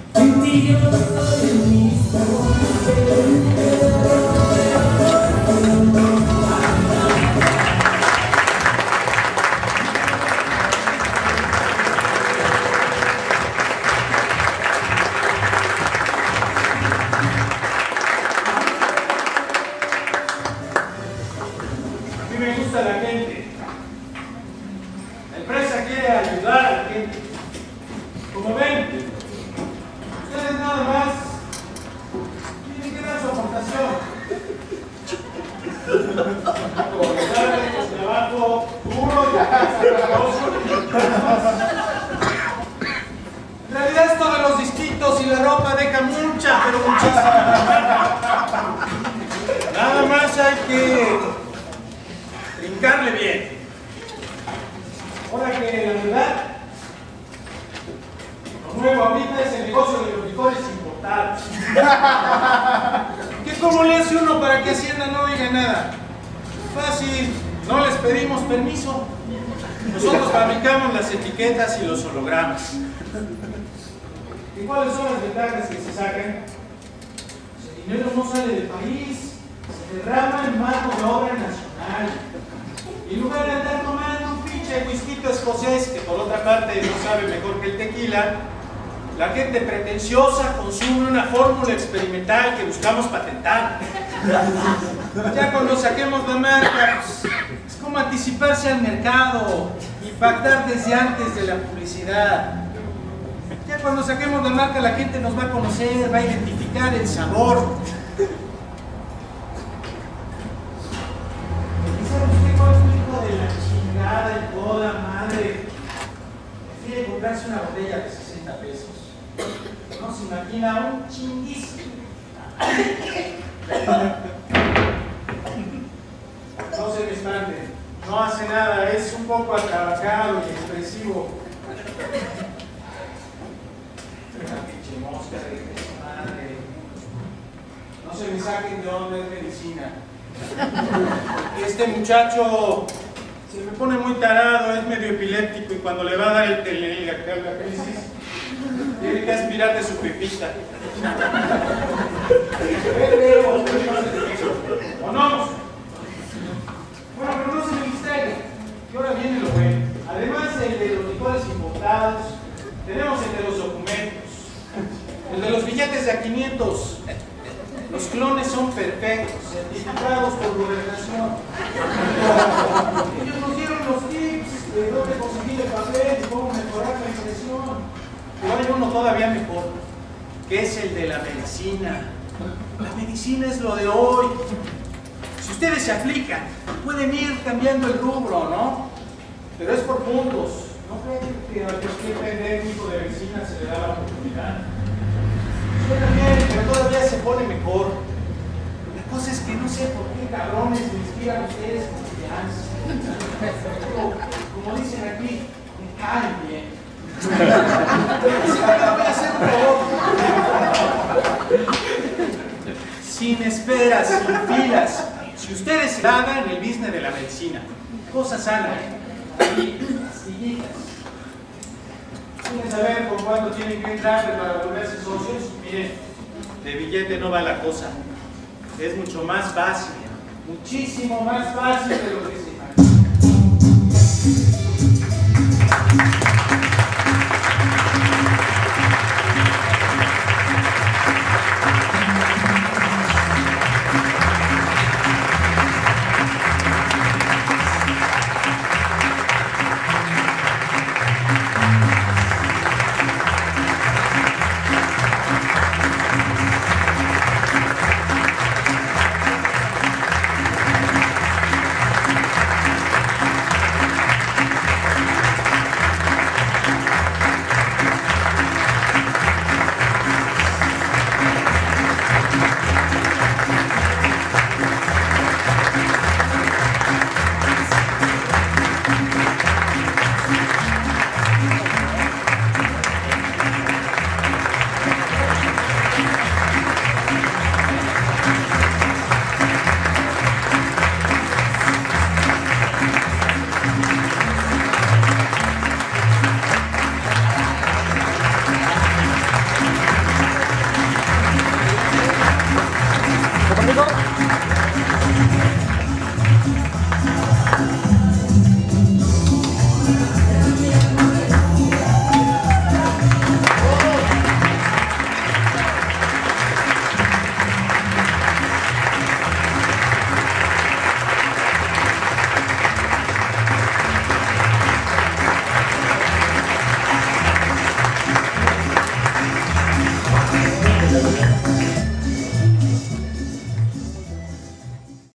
A mí me gusta la gente. La empresa quiere ayudar a la gente. Como ven, ustedes nada más tienen que dar su aportación. Darles trabajo duro y trabajoso. En realidad esto de los disquitos y la ropa deja mucha, pero muchísima. Nada más hay que brincarle bien. Ahora que la verdad, lo nuevo ahorita es el negocio de los licores importados. ¿Qué cómo le hace uno para que Hacienda no diga nada? Fácil, no les pedimos permiso. Nosotros fabricamos las etiquetas y los hologramas. ¿Y cuáles son las ventajas que se sacan? El dinero no sale del país, se derrama en mano de obra nacional. Y en lugar de andar tomando un pinche whisky escocés, que por otra parte no sabe mejor que el tequila, la gente pretenciosa consume una fórmula experimental que buscamos patentar. Ya cuando saquemos la marca, pues, es como anticiparse al mercado y pactar desde antes de la publicidad. Ya cuando saquemos la marca, la gente nos va a conocer, va a identificar el sabor. ¿Sabe usted cuál es el hijo de la chingada y toda madre? Prefiere comprarse una botella de 60 pesos. No se imagina un chinguísimo. No se me espante, no hace nada, es un poco atrabajado y expresivo. Una pinche mosca de su madre. No se me saquen de onda, es medicina. Este muchacho se me pone muy tarado, es medio epiléptico y cuando le va a dar la crisis, tiene que aspirar de su pipita. ¿O no? Bueno, pero no se me distraigan. Y ahora viene lo bueno. Además del de los licores importados, tenemos el de los documentos. El de los billetes de a 500. Los clones son perfectos, certificados por gobernación. Ellos nos dieron los tips de dónde conseguir el papel y cómo mejorar la impresión. Pero hay uno todavía mejor, que es el de la medicina. La medicina es lo de hoy. Si ustedes se aplican, pueden ir cambiando el rubro, ¿no? Pero es por puntos. No creen que a cualquier técnico de medicina se le da la oportunidad. Suena bien, pero todavía se pone mejor. La cosa es que no sé por qué cabrones me inspiran ustedes confianza. Como dicen aquí, me caen bien. Así que me voy a hacer un favor. Sin esperas, sin filas. Si ustedes se hagan el business de la medicina, cosas sanas, ahí, pastillitas. ¿Quieren saber por cuánto tienen que entrar para volverse socios? Miren, de billete no va la cosa. Es mucho más fácil, muchísimo más fácil de lo que se imagina.